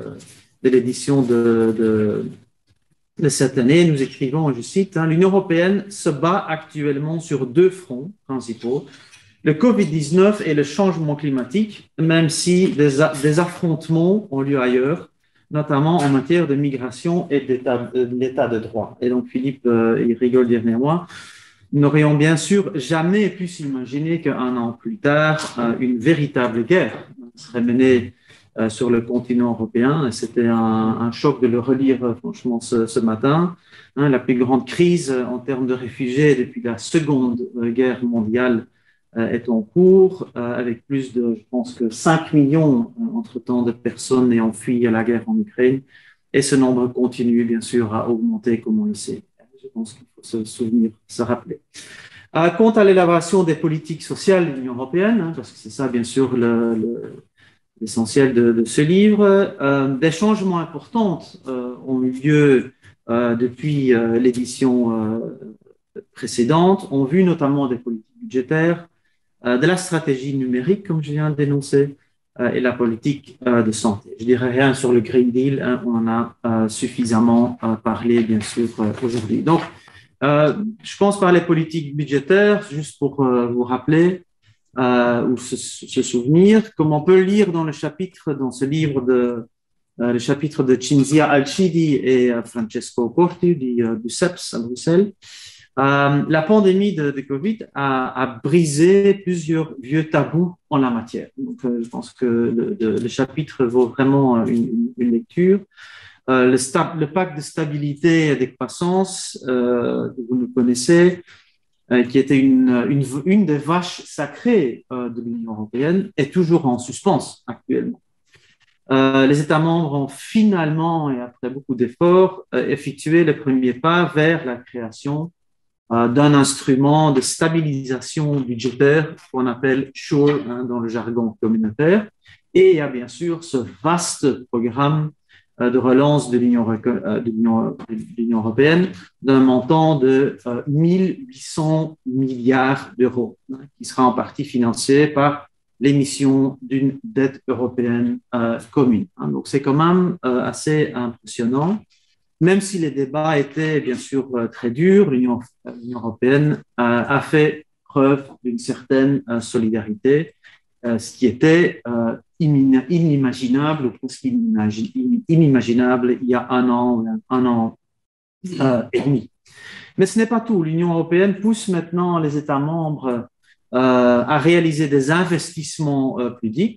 de cette année, nous écrivons, je cite, l'Union européenne se bat actuellement sur 2 fronts principaux, le Covid-19 et le changement climatique, même si des affrontements ont lieu ailleurs, notamment en matière de migration et d'état de droit. Et donc, Philippe, il rigole derrière moi. Nous n'aurions bien sûr jamais pu s'imaginer qu'un an plus tard, une véritable guerre serait menée sur le continent européen. C'était un choc de le relire, franchement, ce matin. La plus grande crise en termes de réfugiés depuis la Seconde Guerre mondiale est en cours, avec plus de, je pense que 5 millions entre-temps de personnes ayant fui la guerre en Ukraine. Et ce nombre continue, bien sûr, à augmenter, comme on le sait. Je pense qu'il faut se souvenir, se rappeler. Quant à l'élaboration des politiques sociales de l'Union européenne, parce que c'est ça, bien sûr, l'essentiel de ce livre, des changements importants ont eu lieu depuis l'édition précédente. On a vu notamment des politiques budgétaires, de la stratégie numérique, comme je viens d'énoncer, et la politique de santé. Je dirais rien sur le Green Deal, on en a suffisamment parlé, bien sûr, aujourd'hui. Donc, je pense par les politiques budgétaires, juste pour vous rappeler ou se souvenir, comme on peut lire dans ce livre le chapitre de Cinzia Alcidi et Francesco Corti du CEPS à Bruxelles. La pandémie de Covid a brisé plusieurs vieux tabous en la matière. Donc, je pense que le chapitre vaut vraiment une lecture. Le pacte de stabilité et de croissance, que vous nous connaissez, qui était une des vaches sacrées de l'Union européenne, est toujours en suspens actuellement. Les États membres ont finalement, et après beaucoup d'efforts, effectué les premiers pas vers la création d'un instrument de stabilisation budgétaire qu'on appelle SURE dans le jargon communautaire. Et il y a bien sûr ce vaste programme de relance de l'Union européenne d'un montant de 1800 milliards d'euros, hein, qui sera en partie financé par l'émission d'une dette européenne commune. Hein. Donc, c'est quand même assez impressionnant. Même si les débats étaient bien sûr très durs, l'Union européenne a fait preuve d'une certaine solidarité, ce qui était inimaginable ou presque inimaginable il y a un an et demi. Mais ce n'est pas tout. L'Union européenne pousse maintenant les États membres à réaliser des investissements publics,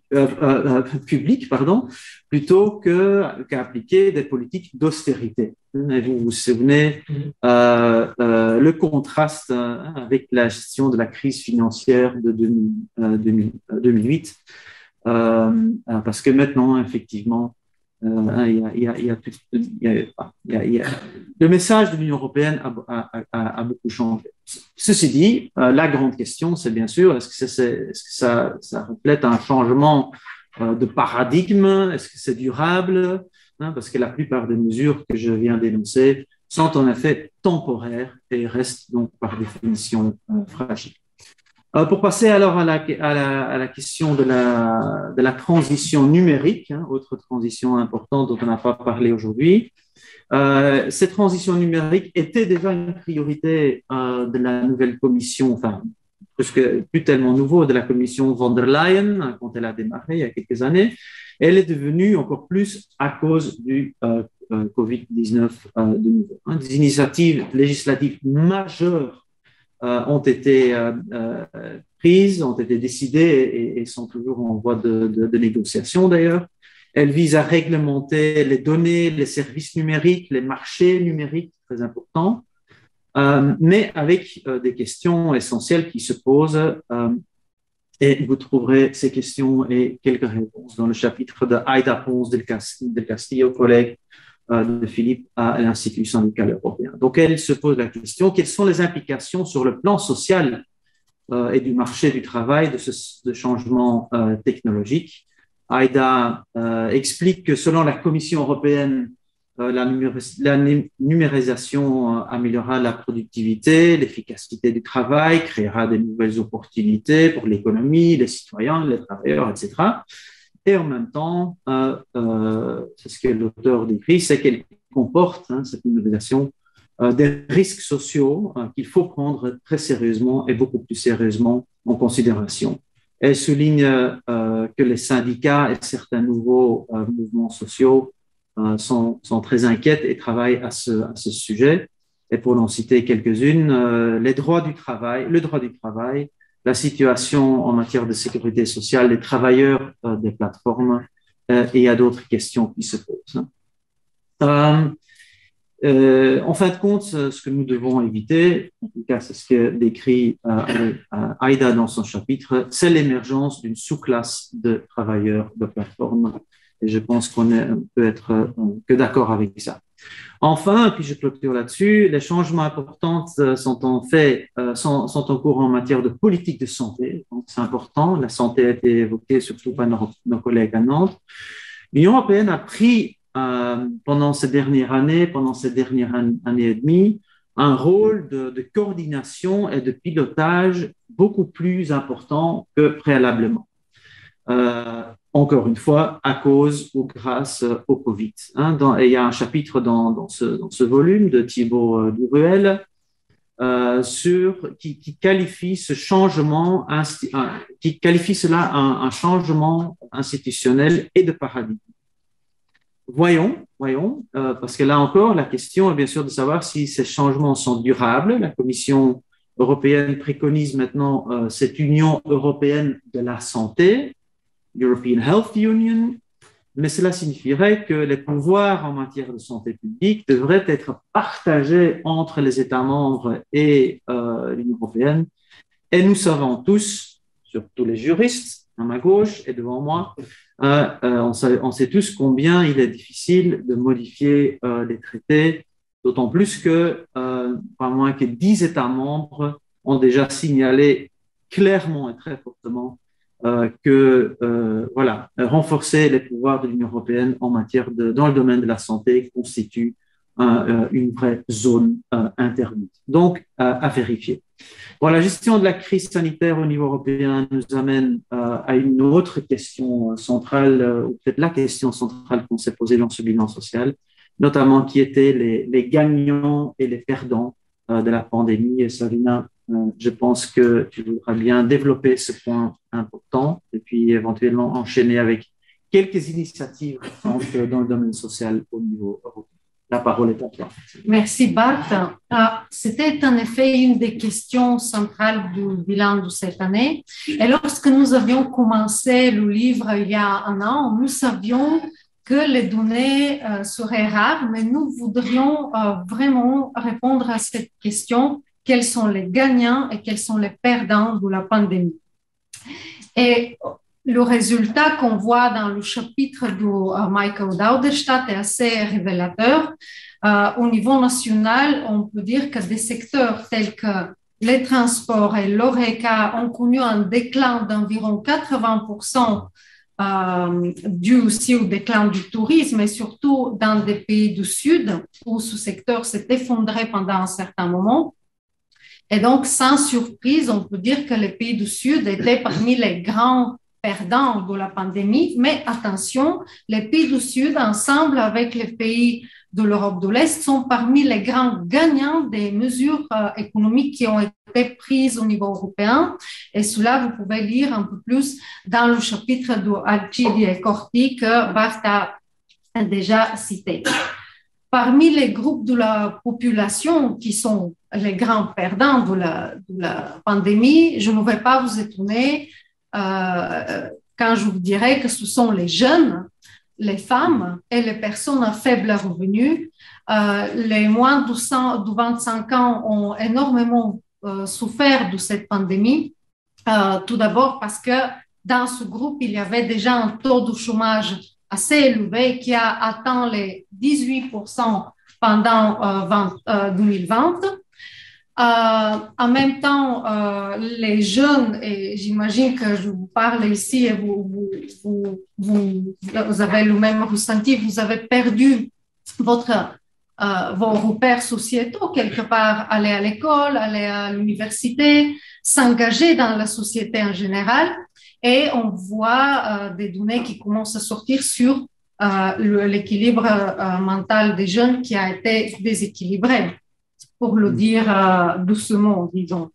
plutôt qu'à appliquer des politiques d'austérité. Vous vous souvenez le contraste avec la gestion de la crise financière de 2008, parce que maintenant, effectivement, le message de l'Union européenne a beaucoup changé. Ceci dit, la grande question, c'est bien sûr, est-ce que ça reflète un changement de paradigme? Est-ce que c'est durable? Parce que la plupart des mesures que je viens d'énoncer sont en effet temporaires et restent donc par définition fragiles. Pour passer alors à la question de la transition numérique, hein, autre transition importante dont on n'a pas parlé aujourd'hui. Cette transition numérique était déjà une priorité de la nouvelle commission, enfin, plus tellement nouveau, de la commission von der Leyen, quand elle a démarré il y a quelques années. Elle est devenue encore plus à cause du Covid-19 de nouveau. Hein. Des initiatives législatives majeures ont été prises, ont été décidées et sont toujours en voie de négociation d'ailleurs. Elles visent à réglementer les données, les services numériques, les marchés numériques, très importants, mais avec des questions essentielles qui se posent. Et vous trouverez ces questions et quelques réponses dans le chapitre de Aida Pons del Castillo, collègue de Philippe à l'Institut syndical européen. Donc, elle se pose la question, quelles sont les implications sur le plan social et du marché du travail de ce changement technologique? Aida explique que selon la Commission européenne, la numérisation améliorera la productivité, l'efficacité du travail, créera de nouvelles opportunités pour l'économie, les citoyens, les travailleurs, etc. Et en même temps, c'est ce que l'auteur décrit, c'est qu'elle comporte, hein, cette numérisation, des risques sociaux qu'il faut prendre très sérieusement et beaucoup plus sérieusement en considération. Elle souligne que les syndicats et certains nouveaux mouvements sociaux sont très inquiets et travaillent à ce sujet. Et pour en citer quelques-unes, le droit du travail, la situation en matière de sécurité sociale des travailleurs des plateformes, et il y a d'autres questions qui se posent. En fin de compte, ce que nous devons éviter, en tout cas c'est ce que décrit Aida dans son chapitre, c'est l'émergence d'une sous-classe de travailleurs de plateforme. Et je pense qu'on peut être que d'accord avec ça. Enfin, puis je clôture là-dessus, les changements importants sont en cours en matière de politique de santé. Donc, c'est important. La santé a été évoquée surtout par nos collègues à Nantes. L'Union européenne a pris pendant ces dernières années et demie, un rôle de coordination et de pilotage beaucoup plus important que préalablement. Encore une fois, à cause ou grâce au Covid. Hein, il y a un chapitre dans ce volume de Thibaut Duruel qui qualifie ce changement, qui qualifie cela un changement institutionnel et de paradigme. Voyons, parce que là encore, la question est bien sûr de savoir si ces changements sont durables. La Commission européenne préconise maintenant cette Union européenne de la santé, European Health Union, mais cela signifierait que les pouvoirs en matière de santé publique devraient être partagés entre les États membres et l'Union européenne. Et nous savons tous, surtout les juristes à ma gauche et devant moi, on sait tous combien il est difficile de modifier les traités, d'autant plus que pas moins que 10 États membres ont déjà signalé clairement et très fortement renforcer les pouvoirs de l'Union européenne dans le domaine de la santé constitue une vraie zone interdite. Donc, à vérifier. Bon, la gestion de la crise sanitaire au niveau européen nous amène à une autre question centrale, ou peut-être la question centrale qu'on s'est posée dans ce bilan social, notamment qui étaient les gagnants et les perdants de la pandémie. Et Savina, je pense que tu voudras bien développer ce point important et puis éventuellement enchaîner avec quelques initiatives dans le domaine social au niveau européen. La parole est à toi. Merci Bart. C'était en effet une des questions centrales du bilan de cette année. Et lorsque nous avions commencé le livre il y a un an, nous savions que les données seraient rares, mais nous voudrions vraiment répondre à cette question. Quels sont les gagnants et quels sont les perdants de la pandémie? Et le résultat qu'on voit dans le chapitre de Michael Dauderstadt est assez révélateur. Au niveau national, on peut dire que des secteurs tels que les transports et l'ORECA ont connu un déclin d'environ 80%, dû aussi au déclin du tourisme et surtout dans des pays du Sud où ce secteur s'est effondré pendant un certain moment. Et donc, sans surprise, on peut dire que les pays du Sud étaient parmi les grands perdants de la pandémie, mais attention, les pays du Sud, ensemble avec les pays de l'Europe de l'Est, sont parmi les grands gagnants des mesures économiques qui ont été prises au niveau européen. Et cela, vous pouvez lire un peu plus dans le chapitre de Alcidi et Corti que Bart a déjà cité. Parmi les groupes de la population qui sont les grands perdants de la pandémie, je ne vais pas vous étonner quand je vous dirai que ce sont les jeunes, les femmes et les personnes à faible revenu. Les moins de 25 ans ont énormément souffert de cette pandémie. Tout d'abord parce que dans ce groupe, il y avait déjà un taux de chômage assez élevé qui a atteint les 18% pendant 2020. En même temps, les jeunes, et j'imagine que je vous parle ici et vous avez le même ressenti, vous avez perdu vos repères sociétaux, quelque part, aller à l'école, aller à l'université, s'engager dans la société en général. Et on voit des données qui commencent à sortir sur l'équilibre mental des jeunes qui a été déséquilibré, pour le dire doucement, disons.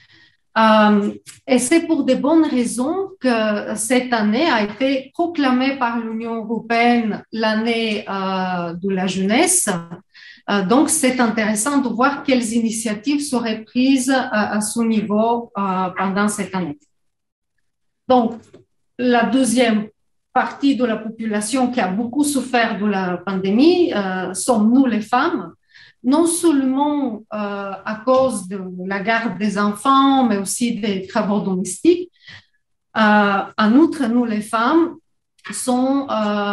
Et c'est pour de bonnes raisons que cette année a été proclamée par l'Union européenne l'année de la jeunesse. Donc, c'est intéressant de voir quelles initiatives seraient prises à ce niveau pendant cette année. Donc, la deuxième partie de la population qui a beaucoup souffert de la pandémie sommes nous les femmes, non seulement à cause de la garde des enfants, mais aussi des travaux domestiques. En outre, nous les femmes sommes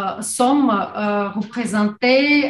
représentées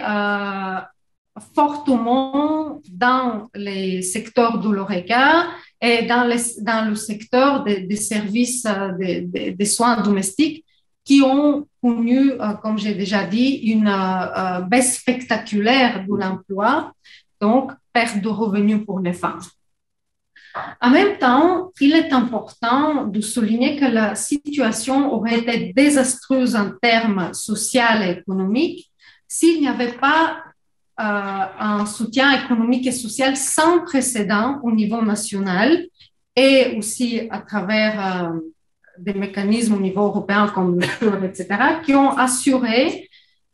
fortement dans les secteurs de l'ORECA et dans le secteur des services des soins domestiques qui ont connu, comme j'ai déjà dit, une baisse spectaculaire de l'emploi, donc perte de revenus pour les femmes. En même temps, il est important de souligner que la situation aurait été désastreuse en termes sociaux et économiques s'il n'y avait pas un soutien économique et social sans précédent au niveau national et aussi à travers des mécanismes au niveau européen comme le FEUR, etc., qui ont assuré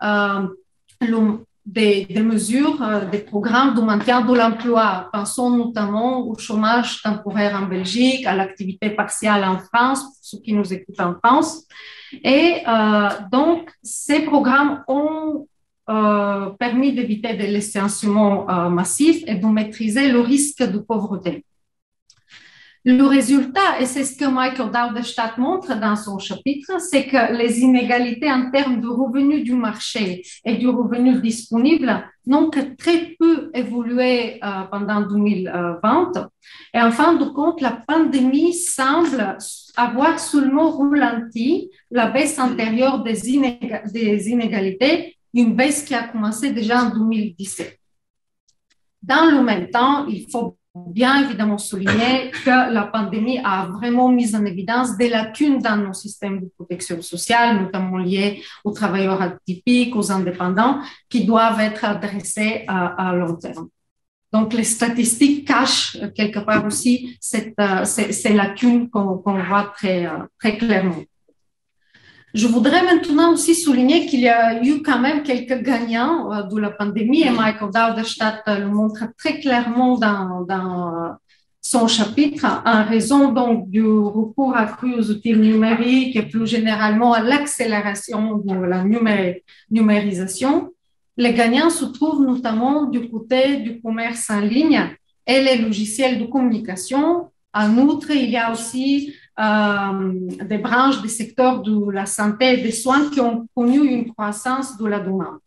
des mesures, des programmes de maintien de l'emploi. Pensons notamment au chômage temporaire en Belgique, à l'activité partielle en France, pour ceux qui nous écoutent en France. Et donc, ces programmes ont permis d'éviter des licenciements massifs et de maîtriser le risque de pauvreté. Le résultat, et c'est ce que Michael Dauderstadt montre dans son chapitre, c'est que les inégalités en termes de revenus du marché et du revenu disponible n'ont que très peu évolué pendant 2020. Et en fin de compte, la pandémie semble avoir seulement ralenti la baisse antérieure des inégalités, une baisse qui a commencé déjà en 2017. Dans le même temps, il faut bien évidemment souligner que la pandémie a vraiment mis en évidence des lacunes dans nos systèmes de protection sociale, notamment liées aux travailleurs atypiques, aux indépendants, qui doivent être adressés à long terme. Donc, les statistiques cachent quelque part aussi ces lacunes qu'on voit très clairement. Je voudrais maintenant aussi souligner qu'il y a eu quand même quelques gagnants de la pandémie, et Michael Dauderstadt le montre très clairement dans son chapitre, en raison donc du recours accru aux outils numériques et plus généralement à l'accélération de la numérisation. Les gagnants se trouvent notamment du côté du commerce en ligne et les logiciels de communication. En outre, il y a aussi des branches des secteurs de la santé et des soins qui ont connu une croissance de la demande.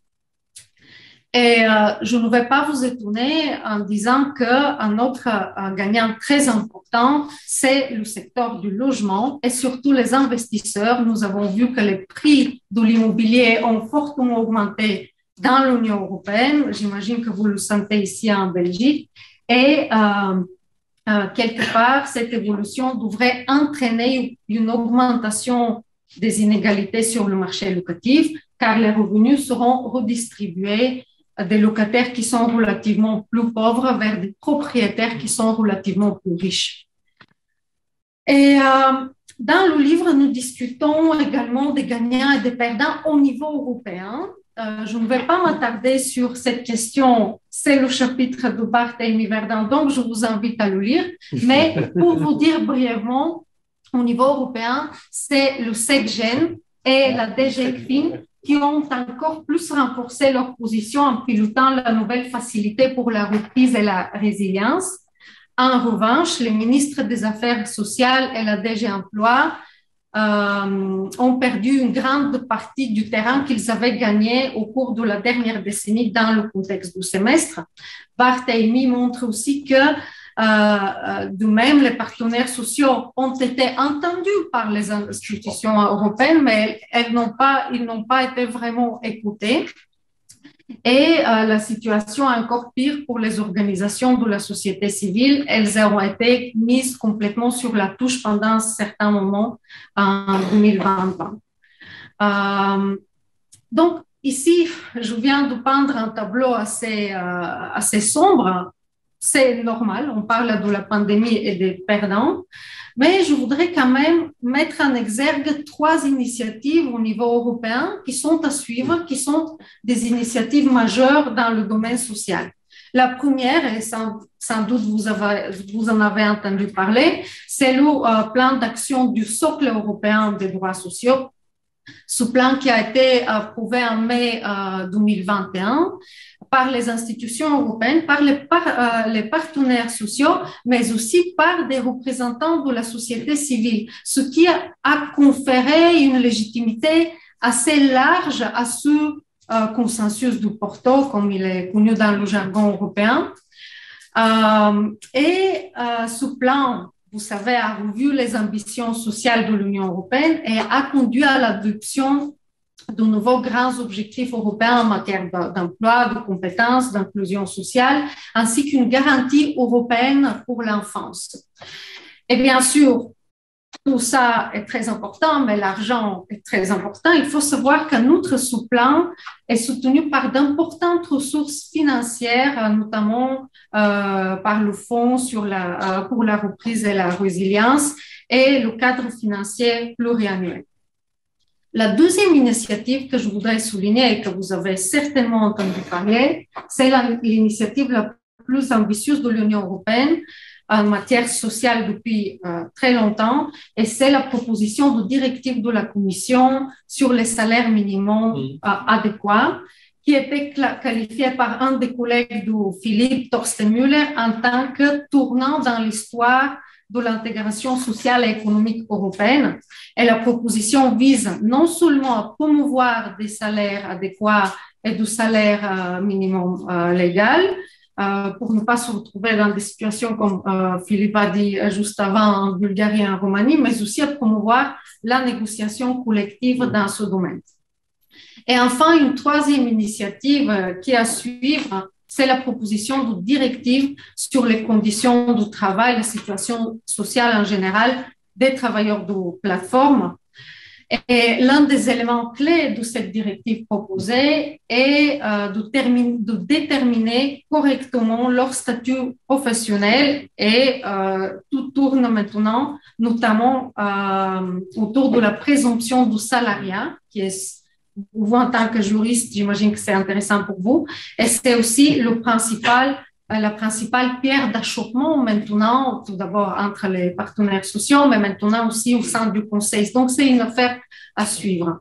Et je ne vais pas vous étonner en disant qu'un autre gagnant très important, c'est le secteur du logement et surtout les investisseurs. Nous avons vu que les prix de l'immobilier ont fortement augmenté dans l'Union européenne. J'imagine que vous le sentez ici en Belgique. Et quelque part, cette évolution devrait entraîner une augmentation des inégalités sur le marché locatif, car les revenus seront redistribués des locataires qui sont relativement plus pauvres vers des propriétaires qui sont relativement plus riches. Et dans le livre, nous discutons également des gagnants et des perdants au niveau européen. Je ne vais pas m'attarder sur cette question, c'est le chapitre de Barthélemy Verdin, donc je vous invite à le lire. Mais pour vous dire brièvement, au niveau européen, c'est le SecGen et la DG ECFIN qui ont encore plus renforcé leur position en pilotant la nouvelle facilité pour la reprise et la résilience. En revanche, les ministres des Affaires sociales et la DG Emploi ont perdu une grande partie du terrain qu'ils avaient gagné au cours de la dernière décennie dans le contexte du semestre. Barthélemy montre aussi que de même, les partenaires sociaux ont été entendus par les institutions européennes, mais ils n'ont pas été vraiment écoutés. Et la situation est encore pire pour les organisations de la société civile. Elles ont été mises complètement sur la touche pendant certains moments en 2020. Donc, ici, je viens de peindre un tableau assez sombre. C'est normal, on parle de la pandémie et des perdants, mais je voudrais quand même mettre en exergue 3 initiatives au niveau européen qui sont à suivre, qui sont des initiatives majeures dans le domaine social. La première, et sans doute vous en avez entendu parler, c'est le plan d'action du socle européen des droits sociaux. Ce plan qui a été approuvé en mai 2021 par les institutions européennes, par les partenaires sociaux, mais aussi par des représentants de la société civile, ce qui a conféré une légitimité assez large à ce consensus de Porto, comme il est connu dans le jargon européen. Ce plan, vous savez, a revu les ambitions sociales de l'Union européenne et a conduit à l'adoption de nouveaux grands objectifs européens en matière d'emploi, de compétences, d'inclusion sociale, ainsi qu'une garantie européenne pour l'enfance. Et bien sûr, tout ça est très important, mais l'argent est très important. Il faut savoir qu'un autre sous-plan est soutenu par d'importantes ressources financières, notamment par le Fonds pour la reprise et la résilience et le cadre financier pluriannuel. La deuxième initiative que je voudrais souligner et que vous avez certainement entendu parler, c'est l'initiative la plus ambitieuse de l'Union européenne en matière sociale depuis très longtemps, et c'est la proposition de directive de la Commission sur les salaires minimums adéquats, qui était qualifiée par un des collègues de Philippe, Torsten Müller, en tant que tournant dans l'histoire de l'intégration sociale et économique européenne. Et la proposition vise non seulement à promouvoir des salaires adéquats et du salaire minimum légal, pour ne pas se retrouver dans des situations comme Philippe a dit juste avant en Bulgarie et en Roumanie, mais aussi à promouvoir la négociation collective dans ce domaine. Et enfin, une troisième initiative qui est à suivre, c'est la proposition de directive sur les conditions du travail, la situation sociale en général des travailleurs de plateforme. Et l'un des éléments clés de cette directive proposée est de déterminer correctement leur statut professionnel et tout tourne maintenant notamment autour de la présomption du salariat, qui est, vous en tant que juriste, j'imagine que c'est intéressant pour vous, et c'est aussi la principale pierre d'achoppement maintenant, tout d'abord entre les partenaires sociaux, mais maintenant aussi au sein du Conseil. Donc, c'est une affaire à suivre.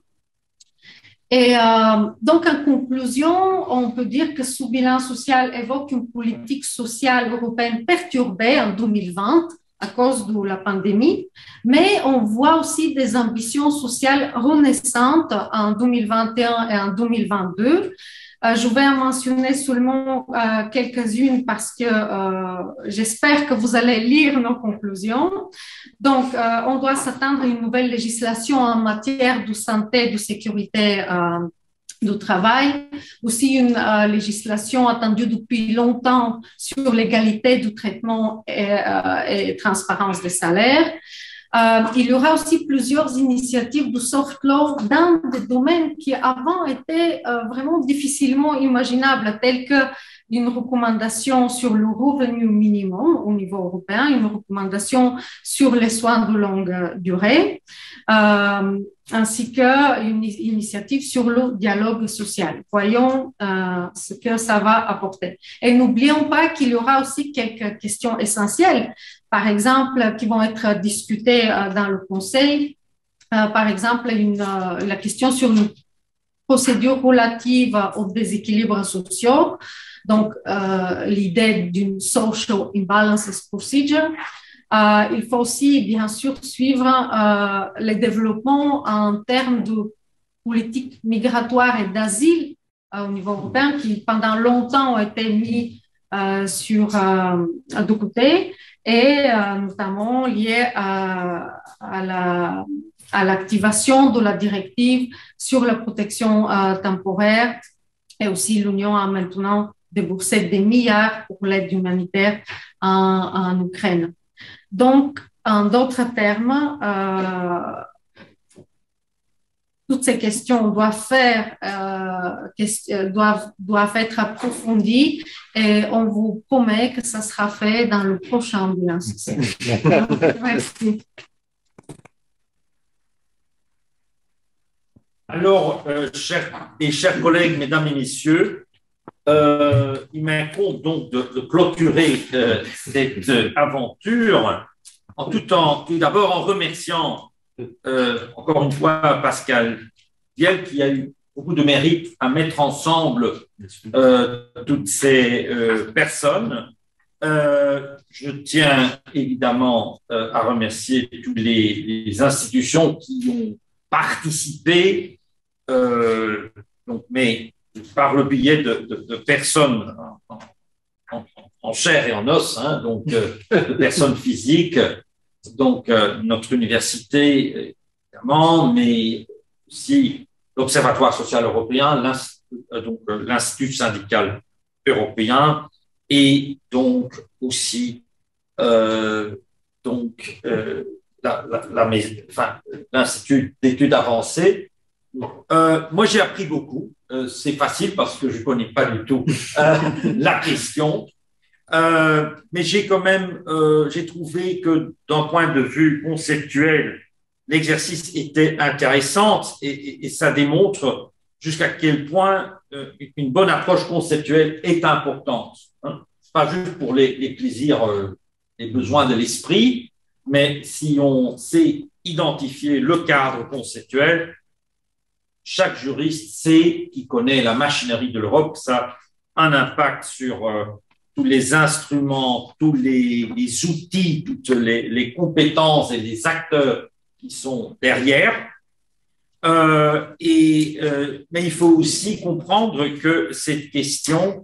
Et donc, en conclusion, on peut dire que ce bilan social évoque une politique sociale européenne perturbée en 2020 à cause de la pandémie, mais on voit aussi des ambitions sociales renaissantes en 2021 et en 2022. Je vais en mentionner seulement quelques-unes parce que j'espère que vous allez lire nos conclusions. Donc, on doit s'attendre à une nouvelle législation en matière de santé et de sécurité du travail, aussi une législation attendue depuis longtemps sur l'égalité du traitement et transparence des salaires. Il y aura aussi plusieurs initiatives de soft law dans des domaines qui avant étaient vraiment difficilement imaginables, tels que une recommandation sur le revenu minimum au niveau européen, une recommandation sur les soins de longue durée, ainsi qu'une initiative sur le dialogue social. Voyons ce que ça va apporter. Et n'oublions pas qu'il y aura aussi quelques questions essentielles, par exemple, qui vont être discutées dans le Conseil. Par exemple, la question sur une procédure relative aux déséquilibres sociaux, donc l'idée d'une social imbalances procedure. Il faut aussi, bien sûr, suivre les développements en termes de politique migratoire et d'asile au niveau européen qui, pendant longtemps, ont été mis de côté et notamment liés à l'activation de la directive sur la protection temporaire et aussi l'Union a maintenant déboursé des milliards pour l'aide humanitaire en Ukraine. Donc, en d'autres termes, toutes ces questions doivent être approfondies et on vous promet que ça sera fait dans le prochain bilan social. Merci. Alors, chers collègues, mesdames et messieurs, il m'incombe donc de clôturer cette aventure tout d'abord en remerciant encore une fois Pascal Viel qui a eu beaucoup de mérite à mettre ensemble toutes ces personnes. Je tiens évidemment à remercier toutes les institutions qui ont participé, mais par le biais de personnes en chair et en os, hein, donc de personnes physiques, donc notre université évidemment, mais aussi l'Observatoire social européen, l'Institut syndical européen et donc aussi l'Institut d'études avancées. Moi, j'ai appris beaucoup. C'est facile parce que je ne connais pas du tout la question. Mais j'ai quand même j'ai trouvé que d'un point de vue conceptuel, l'exercice était intéressant et ça démontre jusqu'à quel point une bonne approche conceptuelle est importante. Hein. Pas juste pour les plaisirs, les besoins de l'esprit, mais si on sait identifier le cadre conceptuel, chaque juriste sait, qui connaît la machinerie de l'Europe, ça a un impact sur tous les instruments, tous les outils, toutes les compétences et les acteurs qui sont derrière. Mais il faut aussi comprendre que cette question,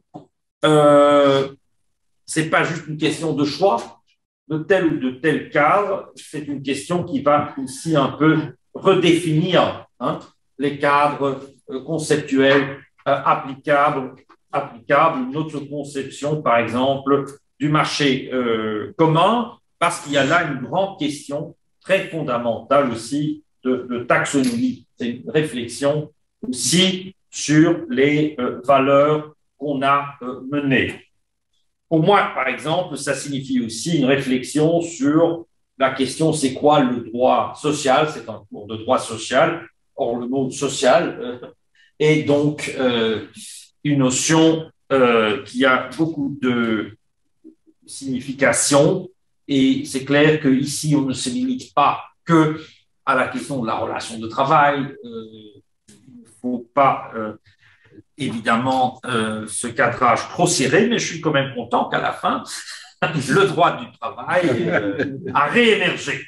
c'est pas juste une question de choix de tel ou de tel cadre, c'est une question qui va aussi un peu redéfinir les cadres conceptuels applicables, notre conception, par exemple, du marché commun, parce qu'il y a là une grande question très fondamentale aussi de taxonomie. C'est une réflexion aussi sur les valeurs qu'on a menées. Pour moi, par exemple, ça signifie aussi une réflexion sur la question c'est quoi le droit social? C'est un cours de droit social. Or, le mot social est donc une notion qui a beaucoup de signification. Et c'est clair qu'ici, on ne se limite pas que à la question de la relation de travail. Il ne faut pas évidemment ce cadrage trop serré, mais je suis quand même content qu'à la fin, le droit du travail a réémergé.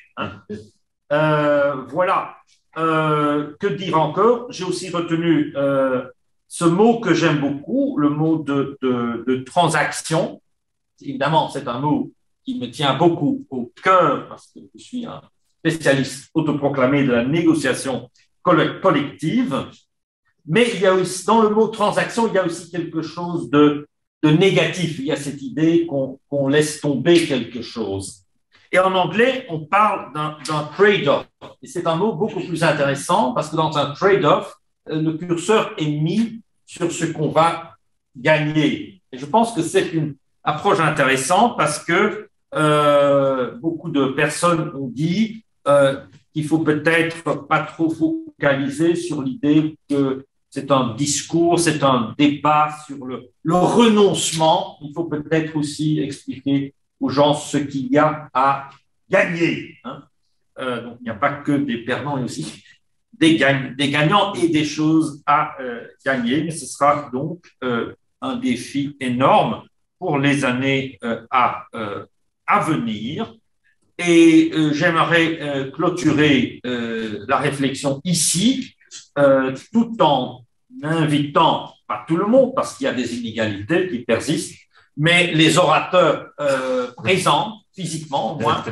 Voilà. Que dire encore? J'ai aussi retenu ce mot que j'aime beaucoup, le mot de transaction. Évidemment, c'est un mot qui me tient beaucoup au cœur parce que je suis un spécialiste autoproclamé de la négociation collective. Mais il y a aussi, dans le mot transaction, il y a aussi quelque chose de négatif. Il y a cette idée qu'on laisse tomber quelque chose. Et en anglais, on parle d'un trade-off. Et c'est un mot beaucoup plus intéressant parce que dans un trade-off, le curseur est mis sur ce qu'on va gagner. Et je pense que c'est une approche intéressante parce que beaucoup de personnes ont dit qu'il faut peut-être pas trop focaliser sur l'idée que c'est un discours, c'est un débat sur le renoncement. Il faut peut-être aussi expliquer aux gens ce qu'il y a à gagner. Donc, il n'y a pas que des perdants, il y a aussi des gagnants et des choses à gagner. Mais ce sera donc un défi énorme pour les années à venir. Et j'aimerais clôturer la réflexion ici, tout en invitant, pas tout le monde, parce qu'il y a des inégalités qui persistent, mais les orateurs présents, physiquement au moins,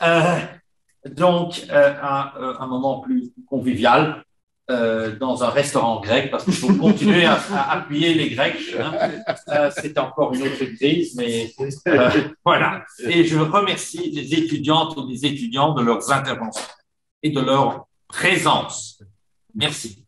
donc à un moment plus convivial dans un restaurant grec, parce qu'il faut continuer à appuyer les Grecs. C'est encore une autre crise, mais voilà. Et je remercie les étudiantes et les étudiants de leurs interventions et de leur présence. Merci.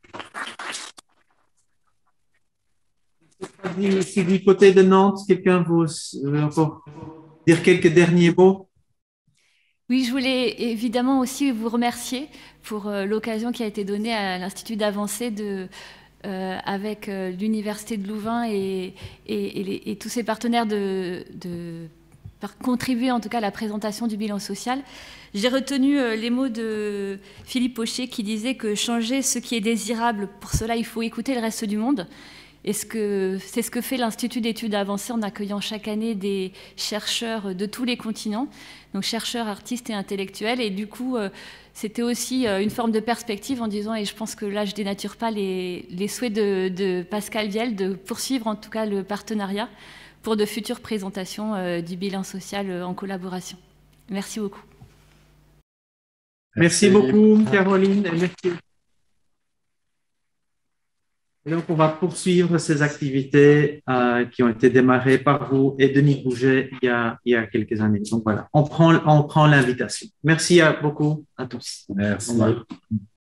Si du côté de Nantes, quelqu'un veut encore dire quelques derniers mots? Oui, je voulais évidemment aussi vous remercier pour l'occasion qui a été donnée à l'Institut d'Avancée avec l'Université de Louvain et tous ses partenaires de contribuer en tout cas à la présentation du bilan social. J'ai retenu les mots de Philippe Pochet qui disait que changer ce qui est désirable, pour cela il faut écouter le reste du monde. Et c'est ce que fait l'Institut d'études avancées en accueillant chaque année des chercheurs de tous les continents, donc chercheurs, artistes et intellectuels. Et du coup, c'était aussi une forme de perspective en disant, et je pense que là je dénature pas les souhaits de Pascal Vielle, de poursuivre en tout cas le partenariat pour de futures présentations du bilan social en collaboration. Merci beaucoup. Merci beaucoup, Caroline. Merci. Et donc, on va poursuivre ces activités qui ont été démarrées par vous et Denis Bouget il y a quelques années. Donc voilà, on prend l'invitation. Merci beaucoup à tous. Merci.